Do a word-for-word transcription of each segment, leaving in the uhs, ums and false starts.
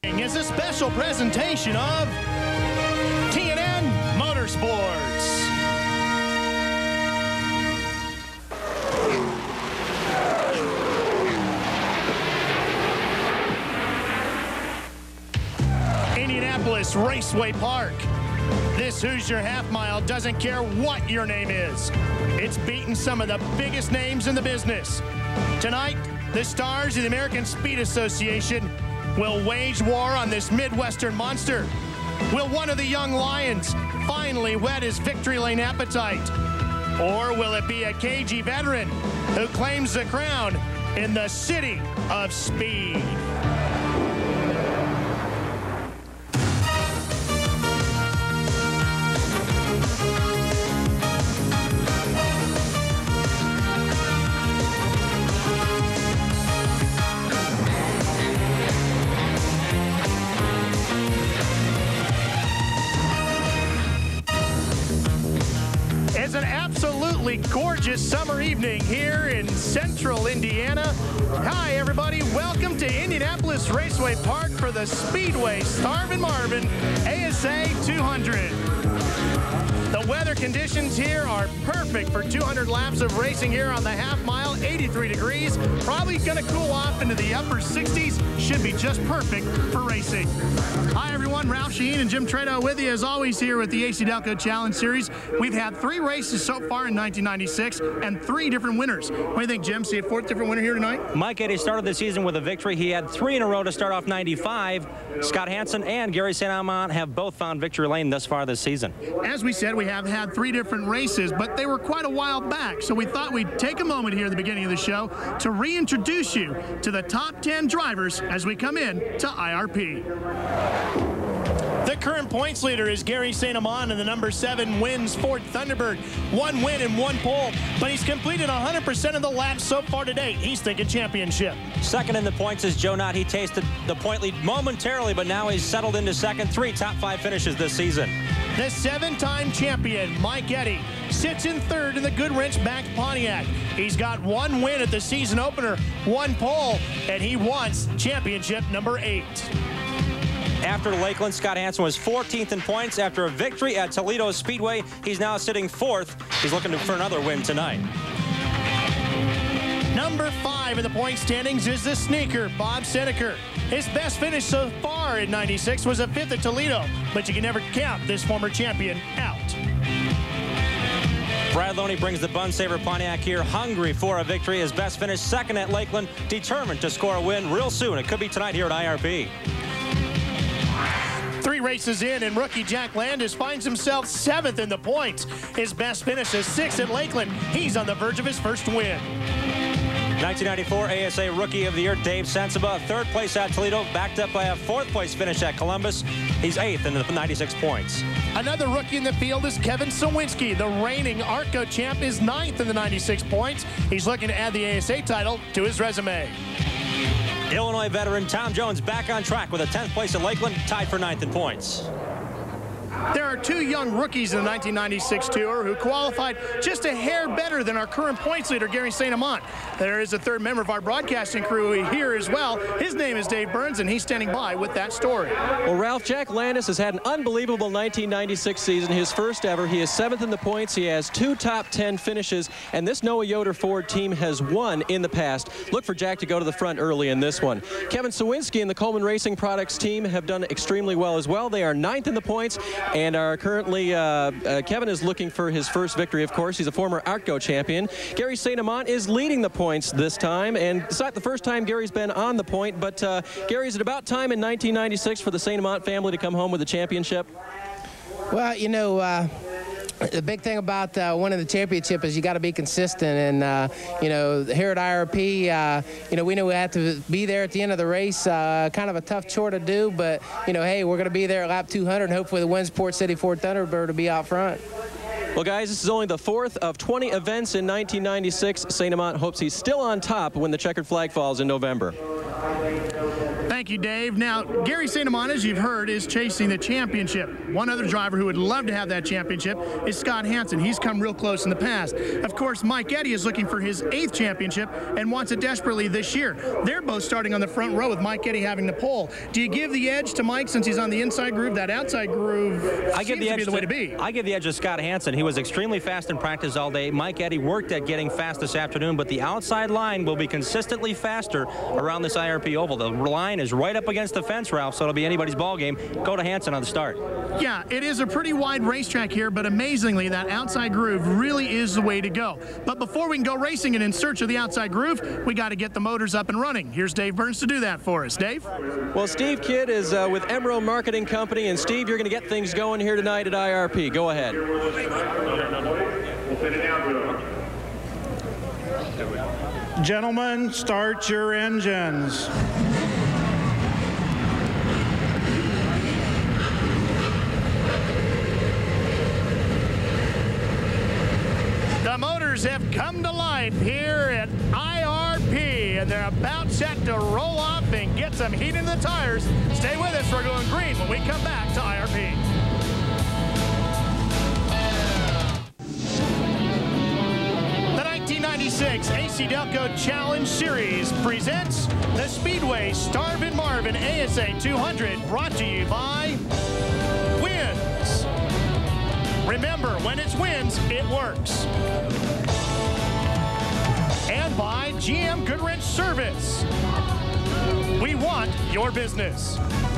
following is a special presentation of T N N Motorsports. Indianapolis Raceway Park. This Hoosier half mile doesn't care what your name is. It's beaten some of the biggest names in the business. Tonight, the stars of the American Speed Association will wage war on this Midwestern monster. Will one of the young lions finally whet his victory lane appetite? Or will it be a cagey veteran who claims the crown in the city of speed? It's an absolutely gorgeous summer evening here in central Indiana. Hi, everybody. Welcome to Indianapolis Raceway Park for the Speedway Starvin' Marvin A S A two hundred. The weather conditions here are perfect for two hundred laps of racing here on the half mile, eighty-three degrees. Probably going to cool off into the upper sixties. Should be just perfect for racing. Hi, everyone. Ralph Sheen and Jim Trado with you, as always, here with the A C-Delco Challenge Series. We've had three races so far in nineteen ninety-six and three different winners. What do you think, Jim? See a fourth different winner here tonight? Mike Eddy started the season with a victory. He had three in a row to start off ninety-five. Scott Hansen and Gary Saint Amant have both found victory lane thus far this season. As we said, we have had three different races, but they were quite a while back. So we thought we'd take a moment here at the beginning of the show to reintroduce you to the top ten drivers as we come in to I R P. The current points leader is Gary Saint Amant, and the number seven wins Ford Thunderbird. One win and one pole, but he's completed one hundred percent of the laps so far today. He's thinking championship. Second in the points is Joe Knott. He tasted the point lead momentarily, but now he's settled into second. Three top five finishes this season. The seven-time champion, Mike Eddy, sits in third in the Goodwrench-backed Pontiac. He's got one win at the season opener, one pole, and he wants championship number eight. After Lakeland, Scott Hansen was fourteenth in points. After a victory at Toledo Speedway, he's now sitting fourth. He's looking for another win tonight. Number five in the point standings is the sneaker, Bob Seneker. His best finish so far in ninety-six was a fifth at Toledo, but you can never count this former champion out. Brad Loney brings the Bun Saver Pontiac here, hungry for a victory. His best finish second at Lakeland, determined to score a win real soon. It could be tonight here at I R P. Three races in, and rookie Jack Landis finds himself seventh in the points. His best finish is sixth at Lakeland. He's on the verge of his first win. nineteen ninety-four A S A Rookie of the Year, Dave Sensiba, third place at Toledo, backed up by a fourth place finish at Columbus. He's eighth in the ninety-six points. Another rookie in the field is Kevin Sawinski. The reigning ARCO champ is ninth in the ninety-six points. He's looking to add the A S A title to his resume. Illinois veteran Tom Jones back on track with a tenth place at Lakeland, tied for ninth in points. There are two young rookies in the nineteen ninety-six Tour who qualified just a hair better than our current points leader, Gary Saint Amant. There is a third member of our broadcasting crew here as well. His name is Dave Burns, and he's standing by with that story. Well, Ralph, Jack Landis has had an unbelievable nineteen ninety-six season, his first ever. He is seventh in the points. He has two top ten finishes, and this Noah Yoder Ford team has won in the past. Look for Jack to go to the front early in this one. Kevin Sawinski and the Coleman Racing Products team have done extremely well as well. They are ninth in the points, and are currently, uh, uh, Kevin is looking for his first victory, of course. He's a former ARCO champion. Gary Saint Amant is leading the points this time, and it's not the first time Gary's been on the point, but uh, Gary's at about time in nineteen ninety-six for the Saint Amant family to come home with a championship? Well, you know, uh, the big thing about uh, winning the championship is you got to be consistent, and uh, you know, here at I R P, uh, you know, we know we have to be there at the end of the race. Uh, kind of a tough chore to do, but you know, hey, we're going to be there at lap two hundred, and hopefully the Winsport City Ford Thunderbird will be out front. Well, guys, this is only the fourth of twenty events in nineteen ninety-six. Saint Amant hopes he's still on top when the checkered flag falls in November. Thank you, Dave. Now, Gary Saint Amant, as you've heard, is chasing the championship. One other driver who would love to have that championship is Scott Hansen. He's come real close in the past. Of course, Mike Eddy is looking for his eighth championship and wants it desperately this year. They're both starting on the front row with Mike Eddy having the pole. Do you give the edge to Mike since he's on the inside groove? That outside groove I give the seems edge to be the way to be. I give the edge to Scott Hansen. He was extremely fast in practice all day. Mike Eddy worked at getting fast this afternoon, but the outside line will be consistently faster around this I R P oval. The line is right up against the fence, Ralph, so it'll be anybody's ball game. Go to Hansen on the start. Yeah, it is a pretty wide racetrack here, but amazingly, that outside groove really is the way to go. But before we can go racing and in search of the outside groove, we got to get the motors up and running. Here's Dave Burns to do that for us. Dave? Well, Steve Kidd is uh, with Emerald Marketing Company, and Steve, you're going to get things going here tonight at I R P. Go ahead. Gentlemen, start your engines. The motors have come to life here at I R P, and they're about set to roll off and get some heat in the tires. Stay with us. We're going green when we come back to I R P. The nineteen ninety-six A C Delco Challenge Series presents the Speedway Starvin' Marvin A S A two hundred, brought to you by Wins. Remember, when it's wins, it works. And by G M Goodwrench Service. We want your business.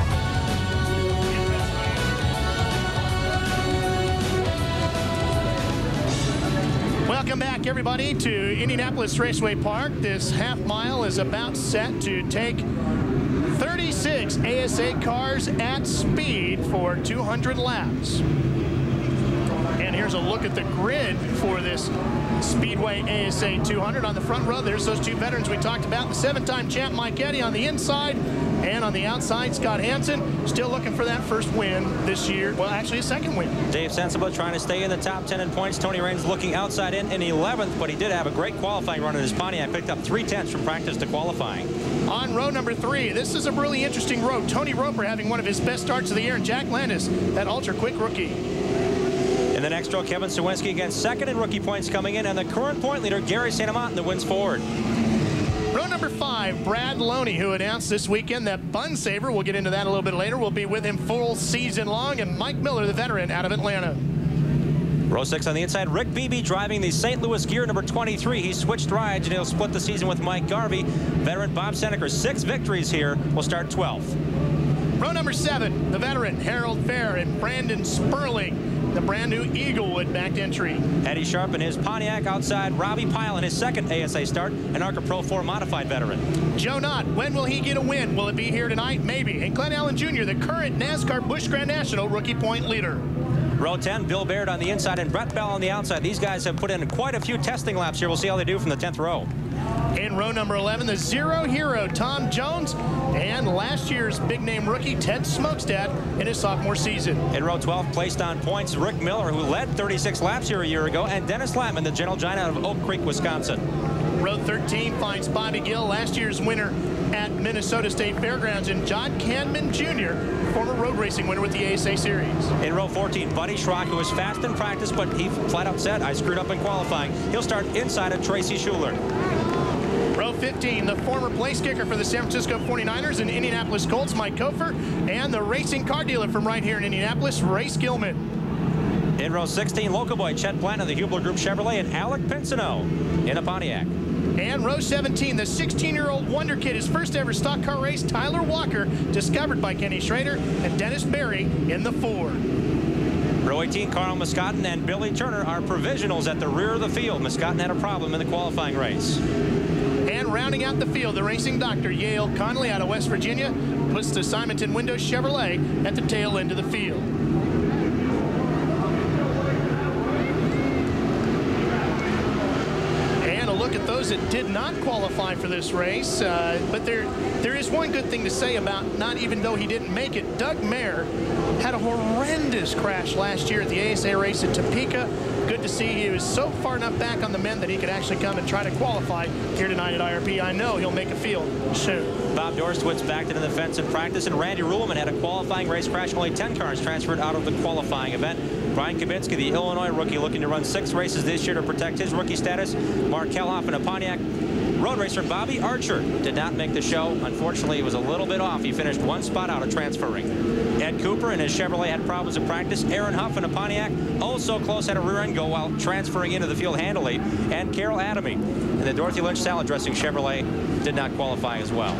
Welcome back, everybody, to Indianapolis Raceway Park. This half mile is about set to take thirty-six A S A cars at speed for two hundred laps. And here's a look at the grid for this Speedway A S A two hundred. On the front row, there's those two veterans we talked about. The seven-time champ Mike Eddy on the inside, and on the outside, Scott Hansen, still looking for that first win this year. Well, actually, a second win. Dave Sensible trying to stay in the top ten in points. Tony Raines looking outside in in eleventh, but he did have a great qualifying run in his Pontiac. Picked up three tenths from practice to qualifying. On row number three, this is a really interesting row. Tony Roper having one of his best starts of the year, and Jack Landis, that ultra-quick rookie. In the next row, Kevin Sawinski again, second in rookie points coming in, and the current point leader, Gary Saint Amant, that wins forward. Row number five, Brad Loney, who announced this weekend that Bun Saver, we'll get into that a little bit later, will be with him full season long, and Mike Miller, the veteran out of Atlanta. Row six on the inside, Rick Beebe driving the Saint Louis gear number twenty-three. He switched rides, and he'll split the season with Mike Garvey. Veteran Bob Seneker, six victories here, will start twelfth. Row number seven, the veteran Harold Fair and Brandon Sperling, the brand new Eaglewood backed entry. Eddie Sharp in his Pontiac outside, Robbie Pyle in his second A S A start, an ARCA Pro four modified veteran. Joe Knott, when will he get a win? Will it be here tonight? Maybe. And Glenn Allen Junior, the current NASCAR Busch Grand National rookie point leader. Row ten, Bill Baird on the inside and Brett Bell on the outside. These guys have put in quite a few testing laps here. We'll see how they do from the tenth row. In row number eleven, the zero hero, Tom Jones, and last year's big-name rookie, Ted Smokestad, in his sophomore season. In row twelve, placed on points, Rick Miller, who led thirty-six laps here a year ago, and Dennis Latman, the Gentle Giant out of Oak Creek, Wisconsin. Row thirteen finds Bobby Gill, last year's winner at Minnesota State Fairgrounds, and John Canman Junior, former road racing winner with the A S A Series. In row fourteen, Buddy Schrock, who was fast in practice, but he flat out said, I screwed up in qualifying. He'll start inside of Tracy Schuler. Row fifteen, the former place kicker for the San Francisco forty-niners and Indianapolis Colts, Mike Kofer, and the racing car dealer from right here in Indianapolis, Ray Skillman. In row sixteen, local boy Chet Plant of the Hubler Group Chevrolet and Alec Pinsino in a Pontiac. And row seventeen, the sixteen-year-old wonder kid, his first ever stock car race, Tyler Walker, discovered by Kenny Schrader and Dennis Berry in the Ford. Row eighteen, Carl Muscatton and Billy Turner are provisionals at the rear of the field. Muscatton had a problem in the qualifying race. And rounding out the field, the racing doctor, Yale Conley out of West Virginia, puts the Simonton Windows Chevrolet at the tail end of the field. And a look at those that did not qualify for this race. Uh, but there, there is one good thing to say about, not even though he didn't make it, Doug Mayer had a horrendous crash last year at the A S A race at Topeka. good to see he was so far enough back on the men that he could actually come and try to qualify here tonight at I R P. I know he'll make a field soon. Bob Dorstwitz backed into the fence in practice, and Randy Ruhlman had a qualifying race crash. Only ten cars transferred out of the qualifying event. Brian Kabinski, the Illinois rookie, looking to run six races this year to protect his rookie status. Mark Kelhoff in a Pontiac. Road racer Bobby Archer did not make the show. Unfortunately, he was a little bit off. He finished one spot out of transferring. Ed Cooper and his Chevrolet had problems in practice. Aaron Huff in a Pontiac, oh so close, had a rear end go while transferring into the field handily. And Carol Adamy in the Dorothy Lynch salad dressing Chevrolet did not qualify as well.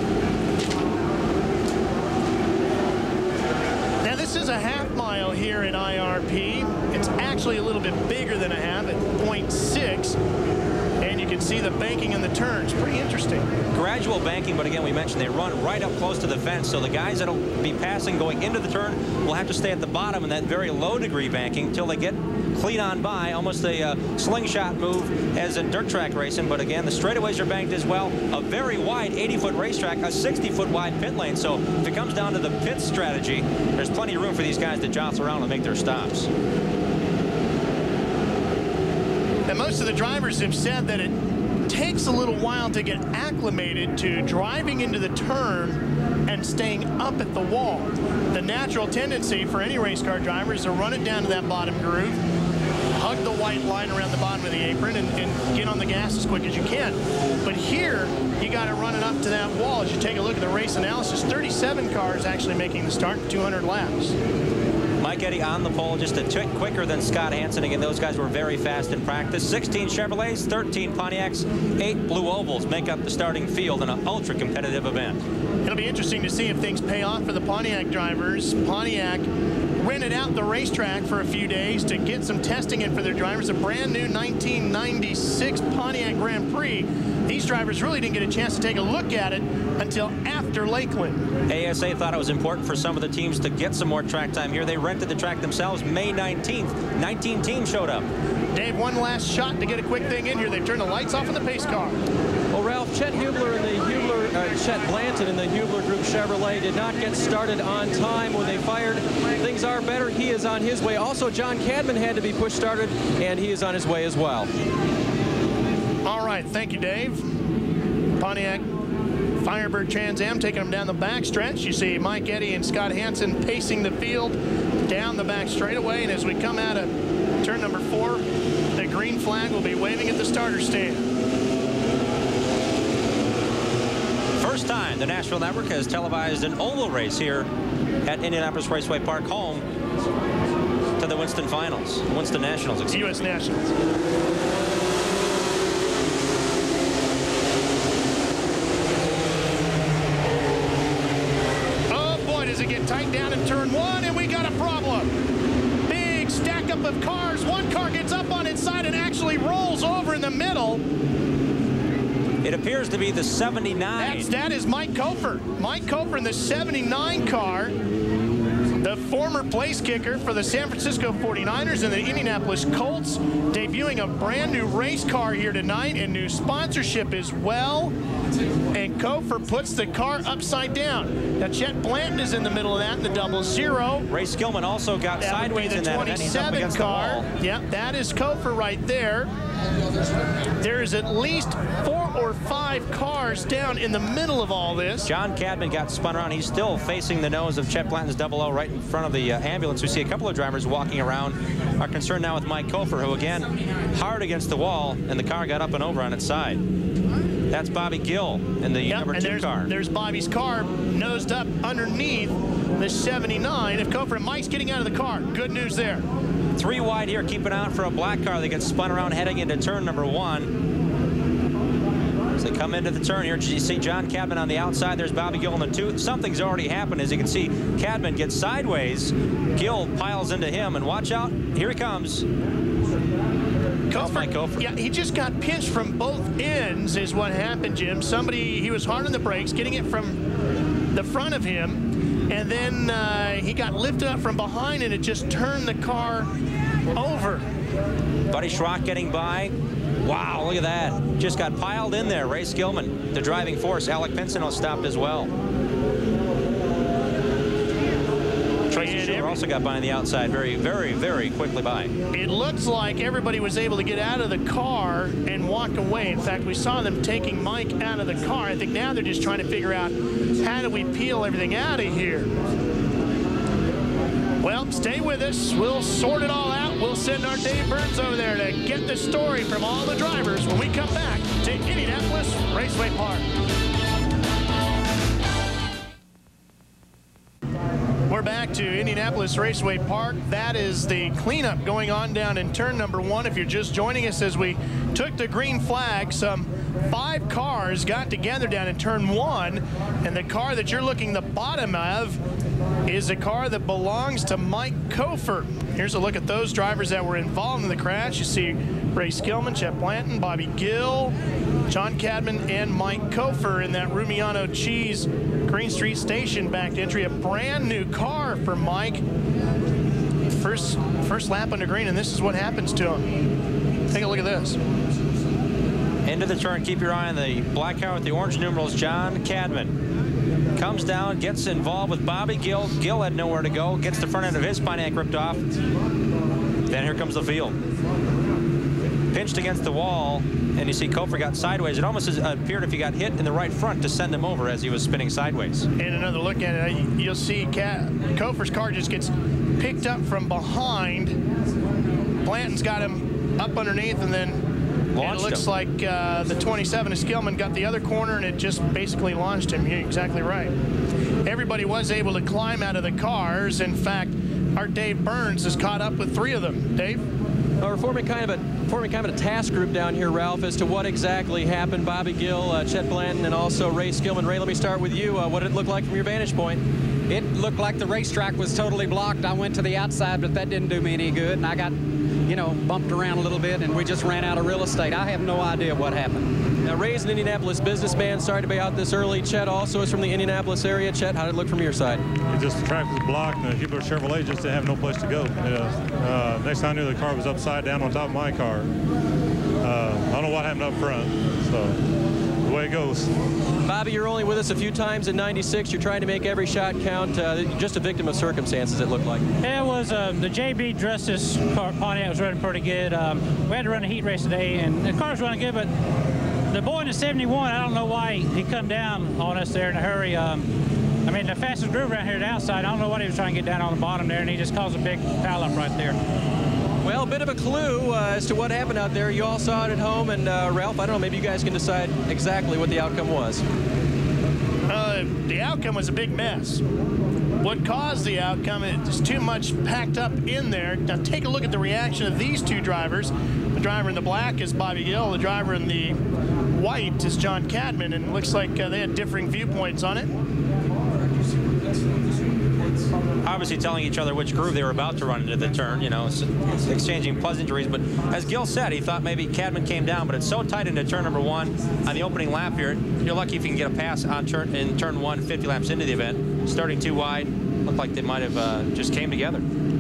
Now this is a half mile here in I R P. It's actually a little bit bigger than a half at point six. And you can see the banking in the turns. Pretty interesting. Gradual banking, but again, we mentioned they run right up close to the fence, so the guys that'll be passing going into the turn will have to stay at the bottom in that very low degree banking until they get clean on by. Almost a uh, slingshot move as in dirt track racing, but again, the straightaways are banked as well. A very wide eighty foot racetrack, a sixty foot wide pit lane, so if it comes down to the pit strategy, there's plenty of room for these guys to jostle around and make their stops. And most of the drivers have said that it takes a little while to get acclimated to driving into the turn and staying up at the wall. The natural tendency for any race car driver is to run it down to that bottom groove, hug the white line around the bottom of the apron, and, and get on the gas as quick as you can. But here, you got to run it up to that wall. As you take a look at the race analysis, thirty-seven cars actually making the start, two hundred laps. Mike Eddy on the pole, just a tick quicker than Scott Hansen. Again, those guys were very fast in practice. sixteen Chevrolets, thirteen Pontiacs, eight Blue Ovals make up the starting field in an ultra-competitive event. It'll be interesting to see if things pay off for the Pontiac drivers. Pontiac rented out the racetrack for a few days to get some testing in for their drivers. A brand new nineteen ninety-six Pontiac Grand Prix. These drivers really didn't get a chance to take a look at it until after Lakeland. A S A thought it was important for some of the teams to get some more track time here. They rented the track themselves May nineteenth. nineteen teams showed up. Dave, one last shot to get a quick thing in here. They've turned the lights off on the pace car. Well, Ralph, Chet Hubler and the Hubler, uh, Chet Blanton and the Hubler Group Chevrolet did not get started on time when they fired. Things are better. He is on his way. Also, John Cadman had to be push started, and he is on his way as well. All right, thank you, Dave. Pontiac Firebird Trans Am taking them down the back stretch. You see Mike Eddy and Scott Hansen pacing the field down the back straightaway, and as we come out of turn number four, the green flag will be waving at the starter stand. First time the Nashville Network has televised an oval race here at Indianapolis Raceway Park, home to the Winston Finals, Winston Nationals, excuse U S Nationals. Does it get tight down in turn one, and we got a problem. Big stack up of cars. One car gets up on its side and actually rolls over in the middle. It appears to be the seventy-nine. That's, that is Mike Kofer. Mike Kofer in the seventy-nine car. The former place kicker for the San Francisco forty-niners and the Indianapolis Colts, debuting a brand new race car here tonight and new sponsorship as well. And Kofer puts the car upside down. Now Chet Blanton is in the middle of that in the double zero. Ray Skillman also got that sideways the in that event. He's up against car. the wall. Yep, that is Kofer right there. There is at least four or five cars down in the middle of all this. John Cadman got spun around. He's still facing the nose of Chet Blanton's double O right in front of the uh, ambulance. We see a couple of drivers walking around. Are concerned now with Mike Kofer, who again hard against the wall, and the car got up and over on its side. That's Bobby Gill in the yep, number and two there's, car. There's Bobby's car nosed up underneath the seventy-nine. If Kofer and Mike's getting out of the car, good news there. Three wide here, keep it out for a black car that gets spun around heading into turn number one. As they come into the turn here, you see John Cadman on the outside. There's Bobby Gill in the two. Something's already happened. As you can see, Cadman gets sideways. Gill piles into him, and watch out. Here he comes. Kofer, yeah, he just got pinched from both ends is what happened, Jim. Somebody, he was hard on the brakes, getting it from the front of him, and then uh, he got lifted up from behind, and it just turned the car over. Buddy Schrock getting by. Wow, look at that. Just got piled in there. Ray Skillman, the driving force. Alec Pincinel stopped as well. Tracy Schuler also got by on the outside very, very, very quickly by. It looks like everybody was able to get out of the car and walk away. In fact, we saw them taking Mike out of the car. I think now they're just trying to figure out how do we peel everything out of here. Well, stay with us. We'll sort it all out. We'll send our Dave Burns over there to get the story from all the drivers when we come back to Indianapolis Raceway Park. We're back to Indianapolis Raceway Park. That is the cleanup going on down in turn number one. If you're just joining us as we took the green flag, some five cars got together down in turn one, and the car that you're looking the bottom of is a car that belongs to Mike Kofer. Here's a look at those drivers that were involved in the crash. You see Ray Skillman, Chet Blanton, Bobby Gill, John Cadman, and Mike Kofer in that Rumiano Cheese Green Street Station backed entry. A brand new car for Mike. First, first lap under green, and this is what happens to him. Take a look at this. Into the turn, keep your eye on the black car with the orange numerals, John Cadman. Comes down, gets involved with Bobby Gill. Gill had nowhere to go, gets the front end of his Pontiac ripped off. Then here comes the field. Pinched against the wall, and you see Kofer got sideways. It almost appeared if he got hit in the right front to send him over as he was spinning sideways. And another look at it, you'll see Cat, Kofer's car just gets picked up from behind. Blanton's got him up underneath, and then and it looks him. like uh, the twenty-seven of Skillman got the other corner, and it just basically launched him. You're exactly right. Everybody was able to climb out of the cars. In fact, our Dave Burns has caught up with three of them. Dave? Well, we're forming kind of a forming kind of a task group down here, Ralph, as to what exactly happened. Bobby Gill, uh, Chet Blanton, and also Ray Skillman. Ray, let me start with you. Uh, what did it look like from your vantage point? It looked like the racetrack was totally blocked. I went to the outside, but that didn't do me any good, and I got, you know, bumped around a little bit, and we just ran out of real estate. I have no idea what happened. Now, Ray's an Indianapolis businessman. Sorry to be out this early. Chet also is from the Indianapolis area. Chet, how did it look from your side? It just the track was blocked, and the people at Chevrolet just didn't have no place to go. Uh, next time I knew, the car was upside down on top of my car. Uh, I don't know what happened up front, so the way it goes. Bobby, you're only with us a few times in ninety-six. You're trying to make every shot count. Uh, just a victim of circumstances, it looked like. It was uh, the J B Justice car, Pontiac was running pretty good. Um, we had to run a heat race today, and the car's running good, but the boy in the seventy-one, I don't know why he come down on us there in a hurry. Um, I mean, the fastest groove around here to the outside, I don't know what he was trying to get down on the bottom there, and he just caused a big pileup right there. Well, a bit of a clue uh, as to what happened out there. You all saw it at home, and uh, Ralph, I don't know, maybe you guys can decide exactly what the outcome was. Uh, the outcome was a big mess. What caused the outcome is too much packed up in there. Now take a look at the reaction of these two drivers. The driver in the black is Bobby Gill. The driver in the white is John Cadman, and it looks like uh, they had differing viewpoints on it. Obviously telling each other which groove they were about to run into the turn, you know, exchanging pleasantries. But as Gill said, he thought maybe Cadman came down, but it's so tight into turn number one on the opening lap here. You're lucky if you can get a pass on turn in turn one, fifty laps into the event. Starting too wide, looked like they might have uh, just came together.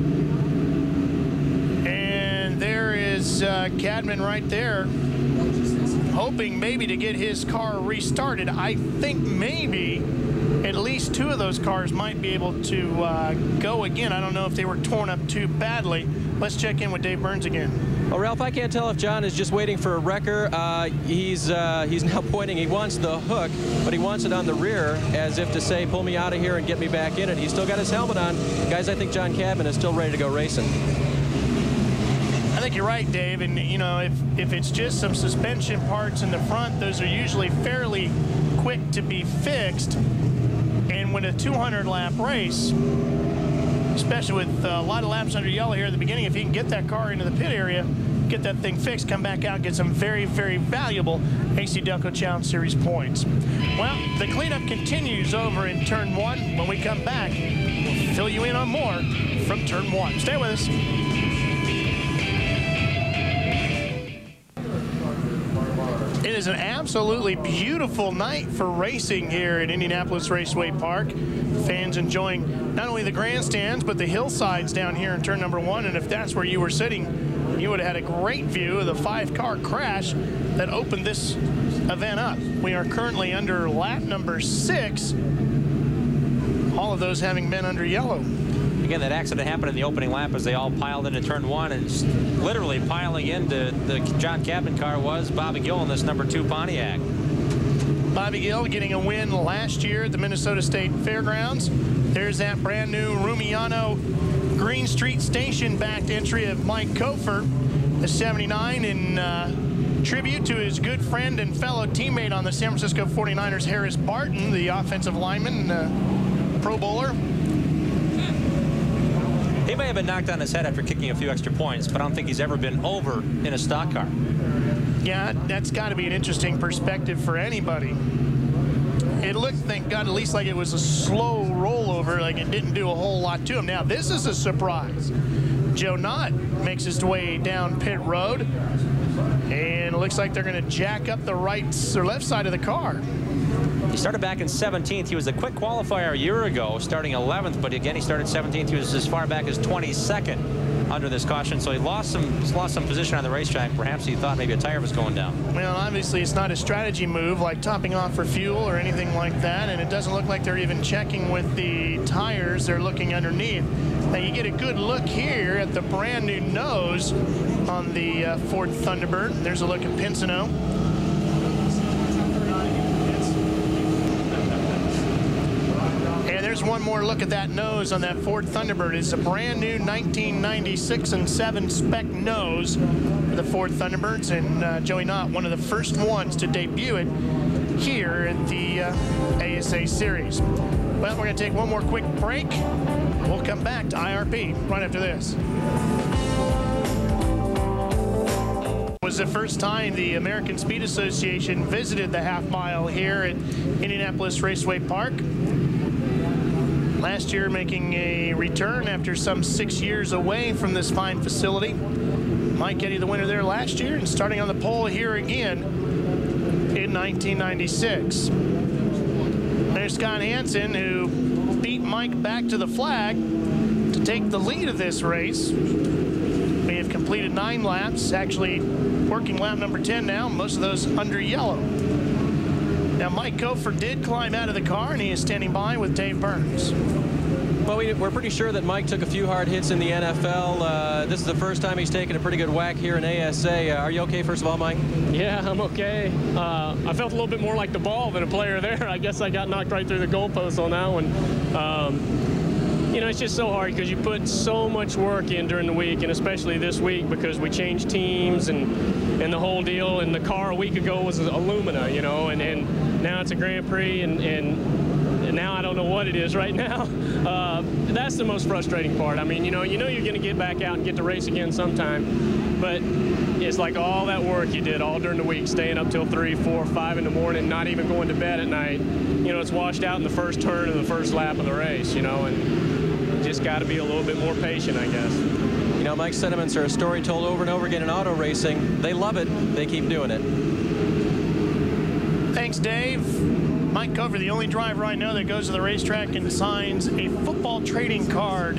And there is uh, Cadman right there, hoping maybe to get his car restarted. I think maybe at least two of those cars might be able to uh, go again. I don't know if they were torn up too badly. Let's check in with Dave Burns again. Well, Ralph, I can't tell if John is just waiting for a wrecker. Uh, he's uh, he's now pointing. He wants the hook, but he wants it on the rear, as if to say, pull me out of here and get me back in it. He's still got his helmet on. Guys, I think John Cadman is still ready to go racing. I think you're right, Dave. And, you know, if, if it's just some suspension parts in the front, those are usually fairly quick to be fixed. And when a two hundred lap race, especially with a lot of laps under yellow here at the beginning, if you can get that car into the pit area, get that thing fixed, come back out, get some very, very valuable A C Delco Challenge Series points. Well, the cleanup continues over in turn one. When we come back, we'll fill you in on more from turn one. Stay with us. It is an absolutely beautiful night for racing here at Indianapolis Raceway Park. Fans enjoying not only the grandstands, but the hillsides down here in turn number one. And if that's where you were sitting, you would have had a great view of the five-car crash that opened this event up. We are currently under lap number six, all of those having been under yellow. Again, that accident happened in the opening lap as they all piled into turn one, and literally piling into the John Cabin car was Bobby Gill in this number two Pontiac. Bobby Gill getting a win last year at the Minnesota State Fairgrounds. There's that brand new Rumiano Green Street Station backed entry of Mike Kofer, the seventy-nine, in uh, tribute to his good friend and fellow teammate on the San Francisco forty-niners, Harris Barton, the offensive lineman, uh, Pro Bowler. He may have been knocked on his head after kicking a few extra points, but I don't think he's ever been over in a stock car. Yeah, that's got to be an interesting perspective for anybody. It looked, thank God, at least like it was a slow rollover, like it didn't do a whole lot to him. Now, this is a surprise. Joe Knott makes his way down pit road, and it looks like they're going to jack up the right or left side of the car. He started back in seventeenth. He was a quick qualifier a year ago, starting eleventh, but again, he started seventeenth. He was as far back as twenty-second under this caution, so he lost some lost some position on the racetrack. Perhaps he thought maybe a tire was going down. Well, obviously, it's not a strategy move like topping off for fuel or anything like that, and it doesn't look like they're even checking with the tires. They're looking underneath. Now, you get a good look here at the brand new nose on the uh, Ford Thunderbird. There's a look at Pinsino. There's one more look at that nose on that Ford Thunderbird. It's a brand new nineteen ninety-six and seven spec nose for the Ford Thunderbirds, and uh, Joey Knott, one of the first ones to debut it here at the uh, A S A Series. Well, we're going to take one more quick break. We'll come back to I R P right after this. It was the first time the American Speed Association visited the half mile here at Indianapolis Raceway Park. Last year, making a return after some six years away from this fine facility. Mike Eddy, the winner there last year, and starting on the pole here again in nineteen ninety-six. There's Scott Hansen, who beat Mike back to the flag to take the lead of this race. We have completed nine laps, actually working lap number ten now, most of those under yellow. Now, Mike Kofer did climb out of the car, and he is standing by with Dave Burns. Well, we, we're pretty sure that Mike took a few hard hits in the N F L. Uh, this is the first time he's taken a pretty good whack here in A S A. Uh, are you okay, first of all, Mike? Yeah, I'm okay. Uh, I felt a little bit more like the ball than a player there. I guess I got knocked right through the goalpost on that one. Um, you know, it's just so hard because you put so much work in during the week, and especially this week because we changed teams and, and the whole deal. And the car a week ago was Illumina, you know, and, and now it's a Grand Prix, and, and And now I don't know what it is right now. Uh, that's the most frustrating part. I mean, you know, you know you're going to get back out and get to race again sometime, but it's like all that work you did all during the week, staying up till three, four, five in the morning, not even going to bed at night. You know, it's washed out in the first turn of the first lap of the race, you know, and you just got to be a little bit more patient, I guess. You know, Mike's sentiments are a story told over and over again in auto racing. They love it. They keep doing it. Thanks, Dave. Mike Kofer, the only driver I know that goes to the racetrack and signs a football trading card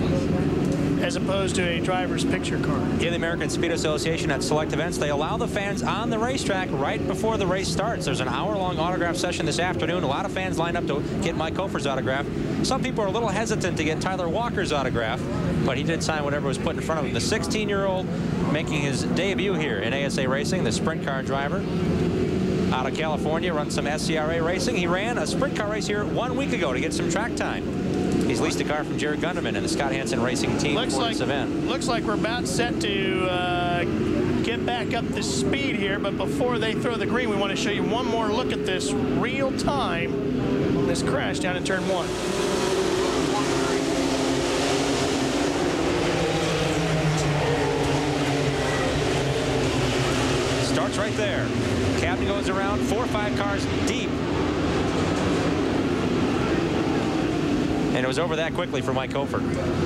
as opposed to a driver's picture card. In the American Speed Association at select events, they allow the fans on the racetrack right before the race starts. There's an hour-long autograph session this afternoon. A lot of fans lined up to get Mike Kofer's autograph. Some people are a little hesitant to get Tyler Walker's autograph, but he did sign whatever was put in front of him. The sixteen-year-old making his debut here in A S A Racing, the sprint car driver. Out of California, runs some S C R A racing. He ran a sprint car race here one week ago to get some track time. He's leased a car from Jared Gunderman and the Scott Hansen Racing team looks for like, this event. Looks like we're about set to uh, get back up the speed here, but before they throw the green, we want to show you one more look at this real time, this crash down in turn one. Starts right there. Cabin goes around four or five cars deep. And it was over that quickly for Mike Kofer.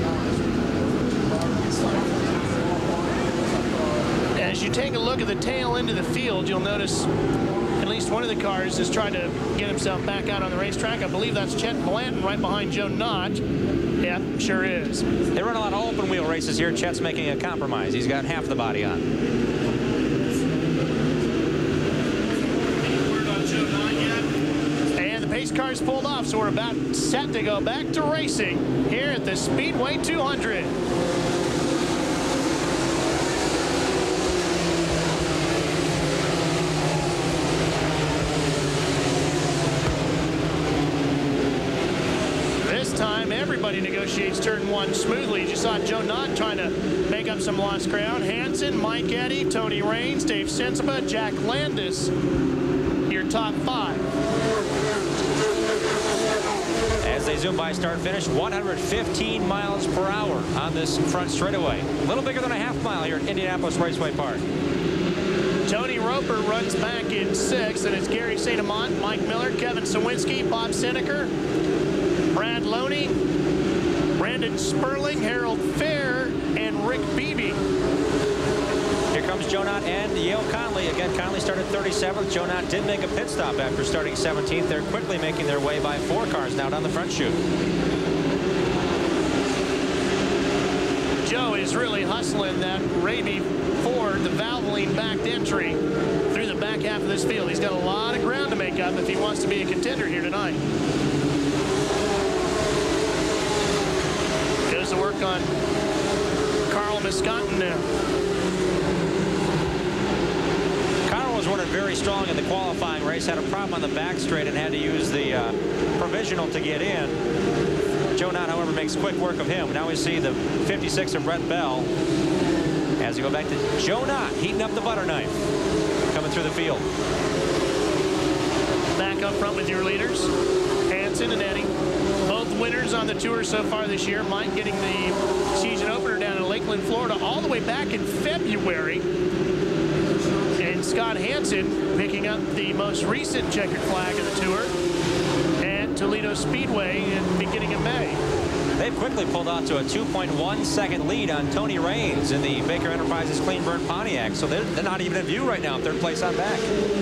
As you take a look at the tail end of the field, you'll notice at least one of the cars is trying to get himself back out on the racetrack. I believe that's Chet Blanton right behind Joe Knott. Yeah, sure is. They run a lot of open wheel races here. Chet's making a compromise. He's got half the body on. car's pulled off, so we're about set to go back to racing here at the Speedway two hundred. Time everybody negotiates turn one smoothly. You saw Joe Knott trying to make up some lost ground. Hansen, Mike Eddy, Tony Raines, Dave Sensiba, Jack Landis, your top five. As they zoom by start finish, one hundred fifteen miles per hour on this front straightaway. A little bigger than a half mile here at Indianapolis Raceway Park. Tony Roper runs back in sixth, and it's Gary Saint Amant, Mike Miller, Kevin Sawinski, Bob Seneker, Brad Loney, Brandon Sperling, Harold Fair, and Rick Beebe. Here comes Joe Knott and Yale Conley. Again, Conley started thirty-seventh. Joe Knott did make a pit stop after starting seventeenth. They're quickly making their way by four cars now down the front chute. Joe is really hustling that Raby Ford, the Valvoline backed entry, through the back half of this field. He's got a lot of ground to make up if he wants to be a contender here tonight. Goes to work on Carl Miscontin now. Carl was running very strong in the qualifying race, had a problem on the back straight and had to use the uh, provisional to get in. Joe Knott, however, makes quick work of him. Now we see the fifty-six of Brett Bell as we go back to Joe Knott heating up the butter knife coming through the field. Back up front with your leaders, Hansen and Eddy. Both winners on the tour so far this year. Mike getting the season opener down in Lakeland, Florida, all the way back in February. And Scott Hansen picking up the most recent checkered flag of the tour at Toledo Speedway in the beginning of May. They've quickly pulled out to a two point one second lead on Tony Raines in the Baker Enterprises Clean Burn Pontiac. So they're, they're not even in view right now. Third place on back.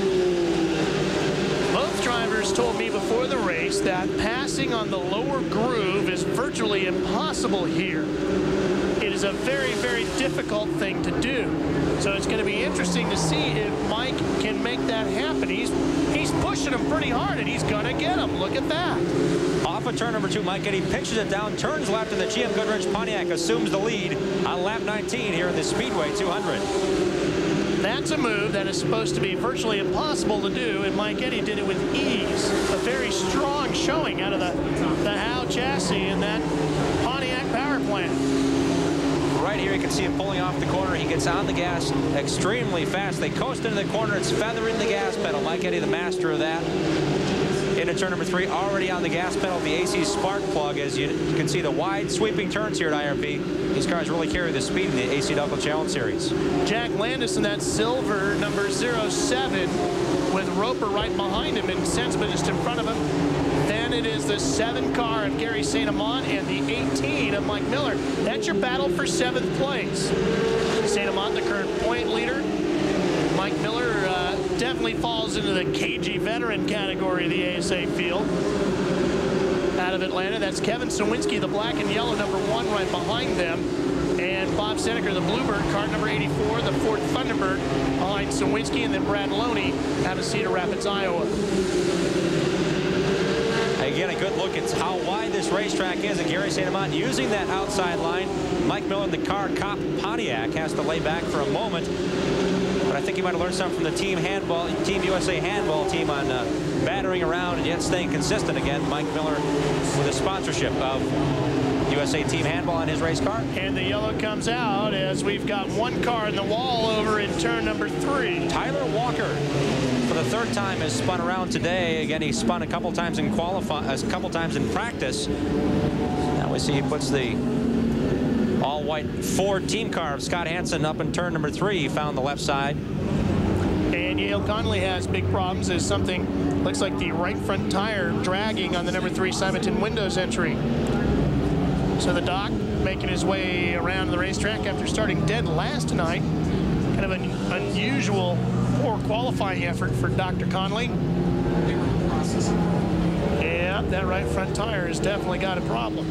Both drivers told me before the race that passing on the lower groove is virtually impossible here. It is a very, very difficult thing to do. So it's going to be interesting to see if Mike can make that happen. He's, he's pushing him pretty hard, and he's going to get him. Look at that. Off of turn number two, Mike Eddy pitches it down, turns left, and the G M Goodrich Pontiac assumes the lead on lap nineteen here in the Speedway two hundred. That's a move that is supposed to be virtually impossible to do, and Mike Eddy did it with ease. A very strong showing out of the, the Howe chassis and that Pontiac power plant. Right here, you can see him pulling off the corner. He gets on the gas extremely fast. They coast into the corner. It's feathering the gas pedal. Mike Eddy, the master of that. Into turn number three, already on the gas pedal, the A C spark plug. As you, you can see the wide sweeping turns here at I R P. These cars really carry the speed in the A C-Delco Challenge Series. Jack Landis in that silver number zero seven with Roper right behind him and Sensiba just in front of him. Then it is the seven car of Gary Saint Amant and the eighteen of Mike Miller. That's your battle for seventh place. Saint Amant, the current point leader. Mike Miller uh, definitely falls into the cagey veteran category of the A S A field. Out of Atlanta, that's Kevin Sawinski, the black and yellow number one right behind them. And Bob Seneker, the Bluebird, car number eighty-four, the Ford Thunderbird behind Sawinski, and then Brad Loney out of Cedar Rapids, Iowa. Again, a good look at how wide this racetrack is, and Gary Saint Amant using that outside line. Mike Miller in the car cop Pontiac has to lay back for a moment. But I think he might have learned something from the team handball, Team U S A handball team on uh, battering around and yet staying consistent again. Mike Miller with a sponsorship of U S A Team handball on his race car. And the yellow comes out as we've got one car in the wall over in turn number three. Tyler Walker, for the third time, has spun around today. Again, he spun a couple times in qualify, a couple times in practice. Now we see he puts the all-white Ford team car of Scott Hansen up in turn number three. He found the left side. And Yale Conley has big problems as something looks like the right front tire dragging on the number three Simonton Windows entry. So the Doc making his way around the racetrack after starting dead last tonight. Kind of an unusual poor qualifying effort for Doctor Conley. Yeah, that right front tire has definitely got a problem.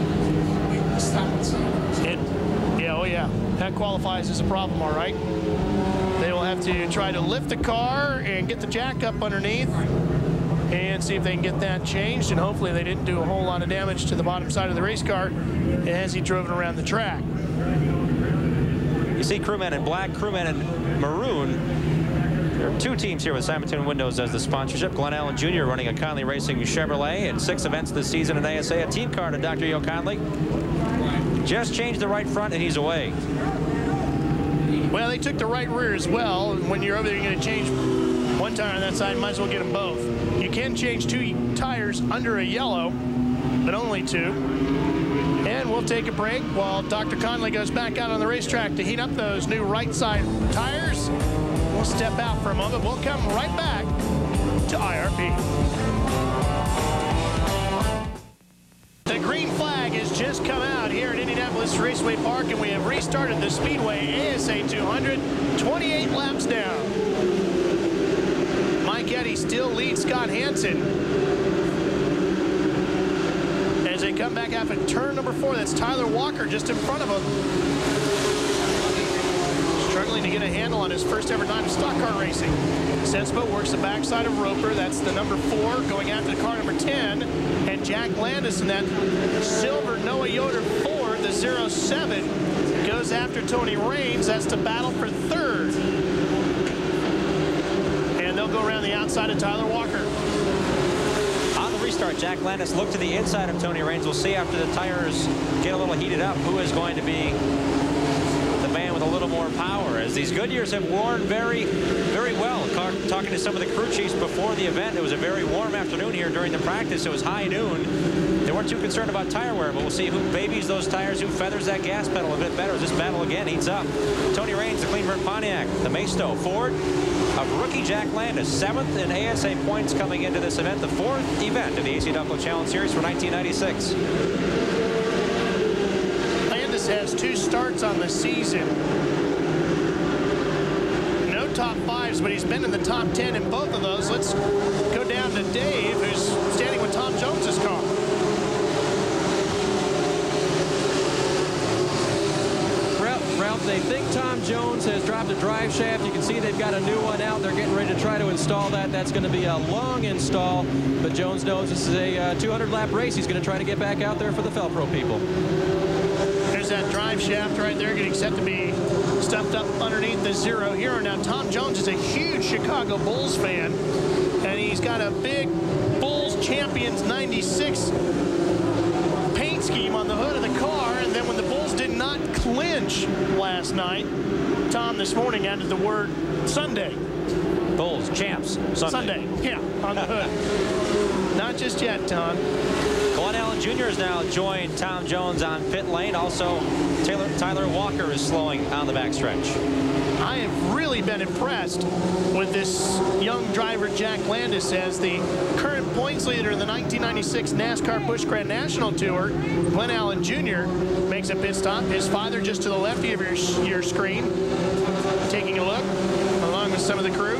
It, yeah, oh yeah, that qualifies as a problem, all right. They will have to try to lift the car and get the jack up underneath and see if they can get that changed, and hopefully they didn't do a whole lot of damage to the bottom side of the race car as he drove it around the track. You see crewmen in black, crewmen in maroon. There are two teams here with Simonton Windows as the sponsorship. Glenn Allen Junior running a Conley Racing Chevrolet in six events this season in A S A. A team car to Doctor Yo Conley. Just changed the right front and he's away. Well, they took the right rear as well. When you're over there, you're going to change one tire on that side. Might as well get them both. You can change two tires under a yellow, but only two. And we'll take a break while Doctor Conley goes back out on the racetrack to heat up those new right side tires. We'll step out for a moment. We'll come right back to I R P. The green flag has just come out here at Indianapolis Raceway Park, and we have restarted the Speedway A S A two hundred, twenty-eight laps down. Mike Eddy still leads Scott Hansen as they come back after turn number four. That's Tyler Walker just in front of him, struggling to get a handle on his first ever night of stock car racing. Senspo works the backside of Roper. That's the number four going after the car number ten. And Jack Landis in that silver Noah Yoder Ford, the zero seven, goes after Tony Raines. That's the battle for third. And they'll go around the outside of Tyler Walker. On the restart, Jack Landis looked to the inside of Tony Raines. We'll see after the tires get a little heated up who is going to be the man with a little more power, as these Goodyears have worn very, very well. Talking to some of the crew chiefs before the event, it was a very warm afternoon here during the practice. It was high noon. They weren't too concerned about tire wear, but we'll see who babies those tires, who feathers that gas pedal a bit better as this battle again heats up. Tony Raines, the Clean-Burn Pontiac, the Maisto Ford of rookie Jack Landis, seventh in A S A points coming into this event, the fourth event of the A C-Delco Challenge Series for nineteen ninety-six. Landis has two starts on the season. No top fives, but he's been in the top ten in both of those. Let's go down to Dave, who's standing with Tom Jones's car. Ralph, they think Tom Jones has dropped a drive shaft. You can see they've got a new one out. They're getting ready to try to install that. That's going to be a long install, but Jones knows this is a uh, two hundred lap race. He's going to try to get back out there for the Felpro people. There's that drive shaft right there getting set to be stuffed up underneath the zero hero. Now, Tom Jones is a huge Chicago Bulls fan, and he's got a big Bulls Champions ninety-six paint scheme on the hood of the car. And then when the Bulls did not clinch last night, Tom this morning added the word Sunday. Bulls, champs, Sunday. Sunday, yeah, on the hood. Not just yet, Tom. Glenn Allen Junior has now joined Tom Jones on pit lane. Also, Taylor, Tyler Walker is slowing on the backstretch. I have really been impressed with this young driver, Jack Landis, as the current points leader in the nineteen ninety-six NASCAR Busch Grand National Tour. Glenn Allen Junior makes a pit stop. His father just to the left of your, your screen, taking a look along with some of the crew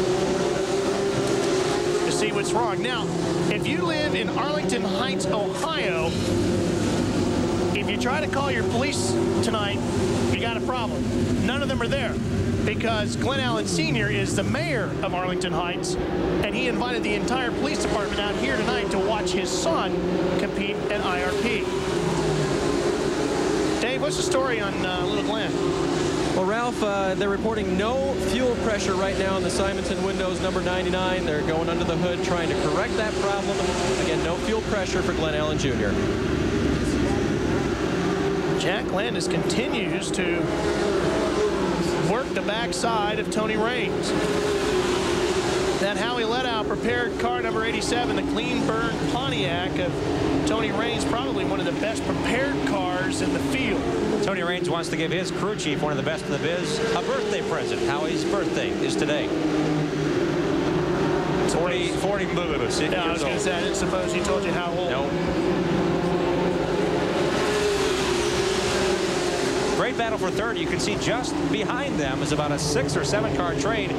to see what's wrong. Now, if you live in Arlington Heights, Ohio, if you try to call your police tonight, you got a problem. None of them are there because Glenn Allen Senior is the mayor of Arlington Heights, and he invited the entire police department out here tonight to watch his son compete at I R P. Dave, what's the story on uh, little Glenn? Well, Ralph, uh, they're reporting no fuel pressure right now in the Simonton Windows number ninety-nine. They're going under the hood trying to correct that problem. Again, no fuel pressure for Glenn Allen Junior Jack Landis continues to work the backside of Tony Raines. That Howie Ledow prepared car number eighty-seven, the Clean Burn Pontiac of Tony Raines, probably one of the best prepared cars in the field. Tony Raines wants to give his crew chief, one of the best in the biz, a birthday present. Howie's birthday is today. forty, forty yeah, I was going to say, I didn't suppose he told you how old. No. Great battle for third. You can see just behind them is about a six or seven car train.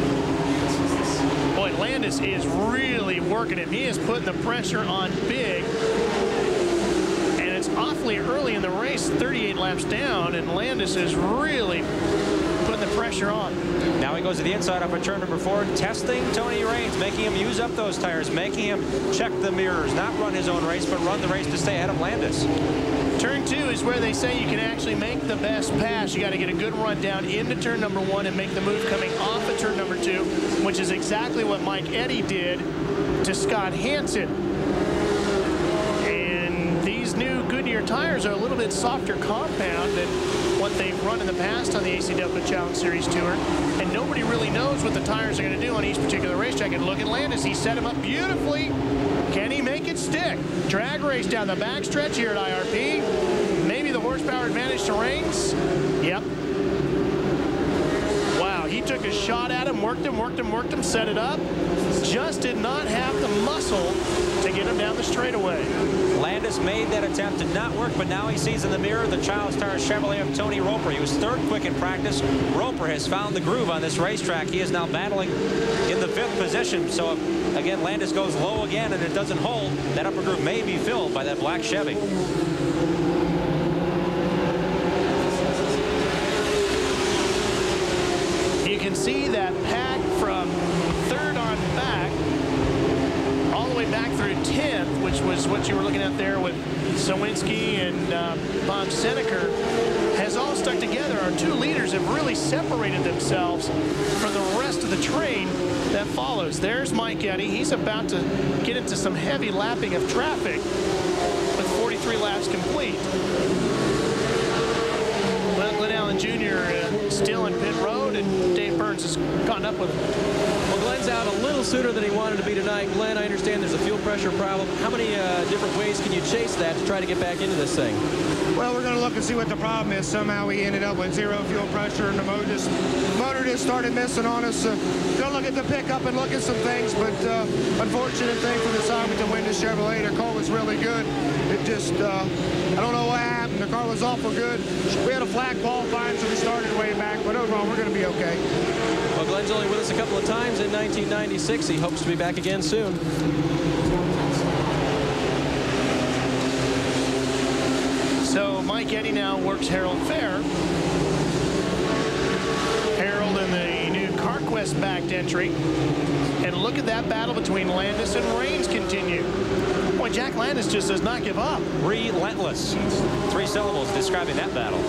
Boy, Landis is really working him. He is putting the pressure on big. And it's awfully early in the race, thirty-eight laps down, and Landis is really putting the pressure on. Now he goes to the inside off of turn number four, testing Tony Raines, making him use up those tires, making him check the mirrors, not run his own race, but run the race to stay ahead of Landis. Turn two is where they say you can actually make the best pass. You got to get a good run down into turn number one and make the move coming off of turn number two, which is exactly what Mike Eddy did to Scott Hansen. And these new Goodyear tires are a little bit softer compound than what they've run in the past on the A C-Delco Challenge Series Tour. And nobody really knows what the tires are going to do on each particular racetrack. And look at Landis. He set him up beautifully. Can he make it stick? Drag race down the backstretch here at I R P. Maybe the horsepower advantage to Raines. Yep. Wow, he took a shot at him, worked him, worked him, worked him, set it up. Just did not have the muscle to get him down the straightaway. Landis made that attempt, did not work, but now he sees in the mirror the Child Star Chevrolet of Tony Roper. He was third quick in practice. Roper has found the groove on this racetrack. He is now battling in the fifth position. So if, again, Landis goes low again and it doesn't hold, that upper groove may be filled by that black Chevy. You can see that pack from third on back all the way back through tenth, which was what you were looking at there with Sawinski and uh, Bob Seneker, has all stuck together. Our two leaders have really separated themselves from the rest of the train that follows. There's Mike Eddy. He's about to get into some heavy lapping of traffic with forty-three laps complete. Well, Glenn Allen Junior Uh, still in pit road, and Dave Burns has caught up with him. Well, Glenn's out a little sooner than he wanted to be tonight. Glenn, I understand there's a fuel pressure problem. How many uh, different ways can you chase that to try to get back into this thing? Well, we're going to look and see what the problem is. Somehow we ended up with zero fuel pressure, and the motor just, motor just started missing on us. Uh, going to look at the pickup and look at some things, but uh, unfortunate thing for the side with the win this Chevrolet. The car was really good. It just, uh, I don't know what happened. The car was awful good. We had a flat qualifying, so we started way back, but overall, we're going to be okay. Well, Glenn's only with us a couple of times in nineteen ninety-six. He hopes to be back again soon. So Mike Eddy now works Harold Fair. Harold in the new CarQuest backed entry. And look at that battle between Landis and Raines continue. Boy, Jack Landis just does not give up. Relentless. Three syllables describing that battle.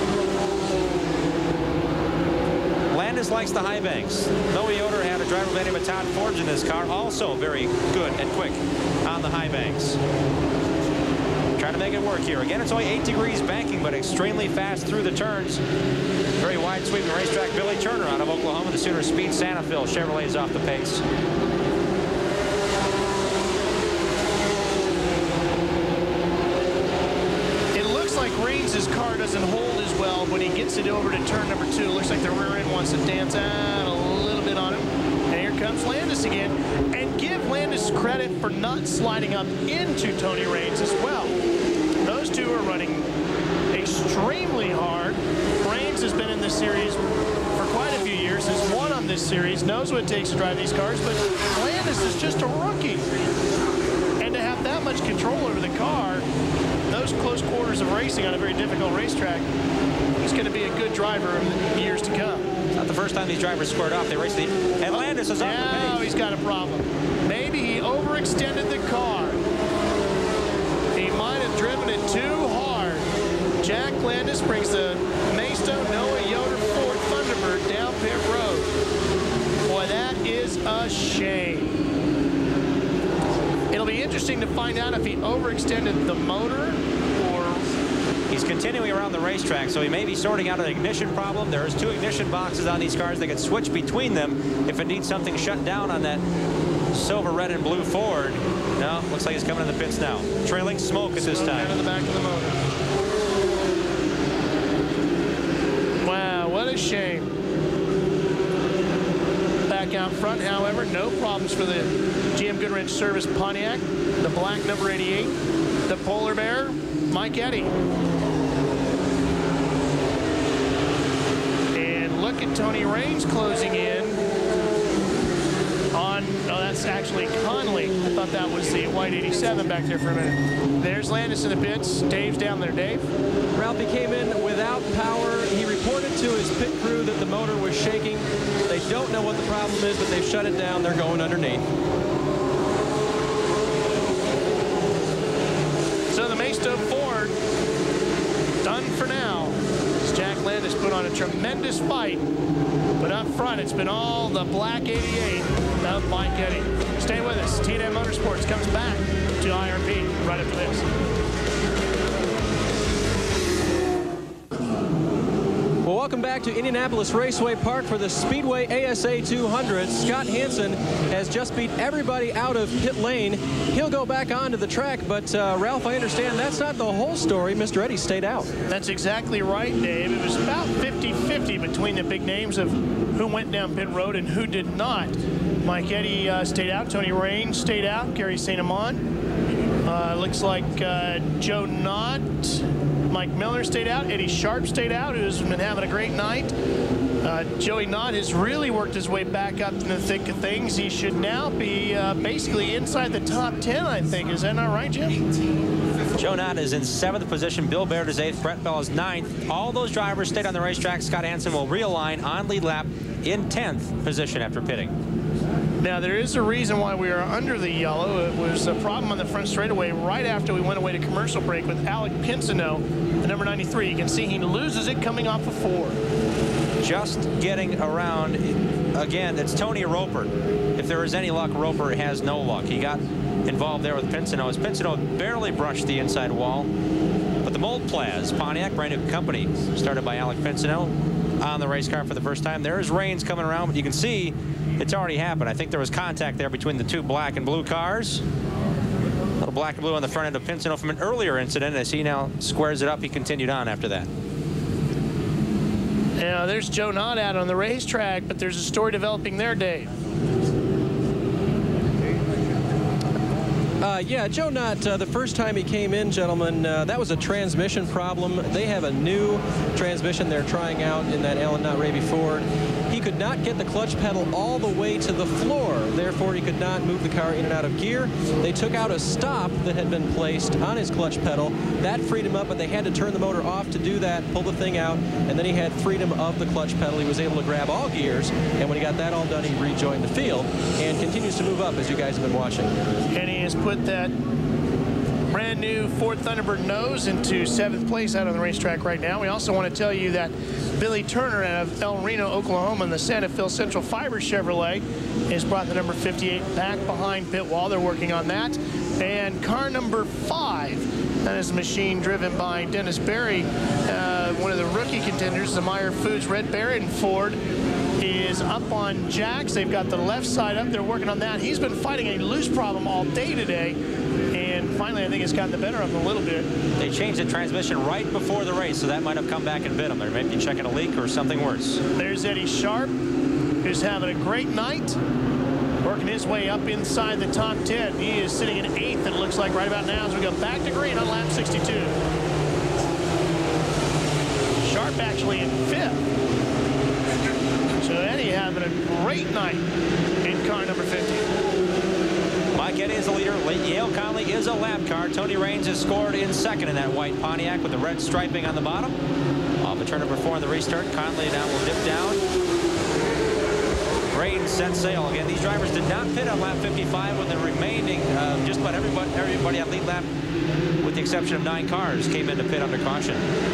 Landis likes the high banks. Noah Yoder had a driver by the name of Todd Forbes in this car, also very good and quick on the high banks. Trying to make it work here. Again, it's only eight degrees banking, but extremely fast through the turns. Very wide sweeping racetrack. Billy Turner out of Oklahoma, the Sooner Speed Santa Fe. Chevrolet is off the pace. It looks like Raines' car doesn't hold as well when he gets it over to turn number two. Looks like the rear end wants to dance out a little bit on him. And here comes Landis again. And give Landis credit for not sliding up into Tony Raines as well. Those two are running extremely hard. Raines has been in this series for quite a few years, has won on this series, knows what it takes to drive these cars, but Landis is just a rookie. And to have that much control over the car, those close quarters of racing on a very difficult racetrack, he's going to be a good driver in the years to come. It's not the first time these drivers squared off. They raced the... And Landis is off the pace. Now he's got a problem. Maybe he overextended the car. He might have driven it too hard. Jack Landis brings the Maisto Noah Yoder Ford Thunderbird down pit road. Boy, that is a shame. It'll be interesting to find out if he overextended the motor or... He's continuing around the racetrack, so he may be sorting out an ignition problem. There's two ignition boxes on these cars. They can switch between them if it needs something shut down on that silver, red, and blue Ford. No, looks like he's coming in the pits now. Trailing smoke at this time. Out of the back of the motor. Wow, what a shame. Back out front, however, no problems for the G M Goodwrench Service Pontiac. The black number eighty-eight, the Polar Bear, Mike Eddy. And look at Tony Raines closing in on, oh, that's that's actually Conley. I thought that was the white eighty-seven back there for a minute. There's Landis in the pits. Dave's down there. Dave? Ralphie came in without power. He reported to his pit crew that the motor was shaking. They don't know what the problem is, but they've shut it down. They're going underneath. So the Maisto Ford, done for now. As Jack Landis put on a tremendous fight. But up front, it's been all the black eighty-eight of Mike Eddy. Stay with us. T and M Motorsports comes back to I R P right after this. Well, welcome back to Indianapolis Raceway Park for the Speedway A S A two hundred. Scott Hansen has just beat everybody out of pit lane. He'll go back onto the track, but uh, Ralph, I understand that's not the whole story. Mister Eddy stayed out. That's exactly right, Dave. It was about fifty fifty between the big names of who went down pit road and who did not. Mike Eddy uh, stayed out. Tony Raines stayed out. Gary Saint Amand. Uh, looks like uh, Joe Knott. Mike Miller stayed out. Eddie Sharp stayed out, who's been having a great night. Uh, Joey Knott has really worked his way back up in the thick of things. He should now be uh, basically inside the top ten, I think. Is that not right, Jim? Joe Knott is in seventh position. Bill Baird is eighth. Brett Bell is ninth. All those drivers stayed on the racetrack. Scott Hansen will realign on lead lap in tenth position after pitting. Now, there is a reason why we are under the yellow. It was a problem on the front straightaway right after we went away to commercial break with Alec Pincino, the number ninety-three. You can see he loses it coming off of four. Just getting around. Again, it's Tony Roper. If there is any luck, Roper has no luck. He got involved there with Pincino as Pincino barely brushed the inside wall. But the Mold Plaz, Pontiac, brand new company, started by Alec Pincino on the race car for the first time. There's Raines coming around, but you can see it's already happened. I think there was contact there between the two black and blue cars. A little black and blue on the front end of Pincino from an earlier incident. As he now squares it up, he continued on after that. Now, there's Joe Knott out on the racetrack, but there's a story developing there, Dave. Uh, yeah, Joe Knott, uh, the first time he came in, gentlemen, uh, that was a transmission problem. They have a new transmission they're trying out in that Alan Knott Ravy Ford. He could not get the clutch pedal all the way to the floor. Therefore, he could not move the car in and out of gear. They took out a stop that had been placed on his clutch pedal. That freed him up, but they had to turn the motor off to do that, pull the thing out, and then he had freedom of the clutch pedal. He was able to grab all gears, and when he got that all done, he rejoined the field and continues to move up, as you guys have been watching. And he has put that brand new Ford Thunderbird nose into seventh place out on the racetrack right now. We also want to tell you that Billy Turner out of El Reno, Oklahoma, in the Santa Fe Central Fiber Chevrolet has brought the number fifty-eight back behind pit wall. They're working on that. And car number five, that is a machine driven by Dennis Berry, uh, one of the rookie contenders, the Meyer Foods Red Baron Ford, is up on jacks. They've got the left side up. They're working on that. He's been fighting a loose problem all day today. And finally, I think it's gotten the better of him a little bit. They changed the transmission right before the race, so that might have come back and bit him. They may be checking a leak or something worse. There's Eddie Sharp, who's having a great night, working his way up inside the top ten. He is sitting in eighth, it looks like, right about now as we go back to green on lap sixty-two. Sharp actually in fifth. So Eddie having a great night in car number fifty. Mike Eddy is the leader. Yale Conley is a lap car. Tony Raines has scored in second in that white Pontiac with the red striping on the bottom. Off of turn number four in the restart. Conley now will dip down. Raines set sail. Again, these drivers did not pit on lap fifty-five when the remaining, uh, just about everybody, everybody at lead lap, with the exception of nine cars, came into pit under caution.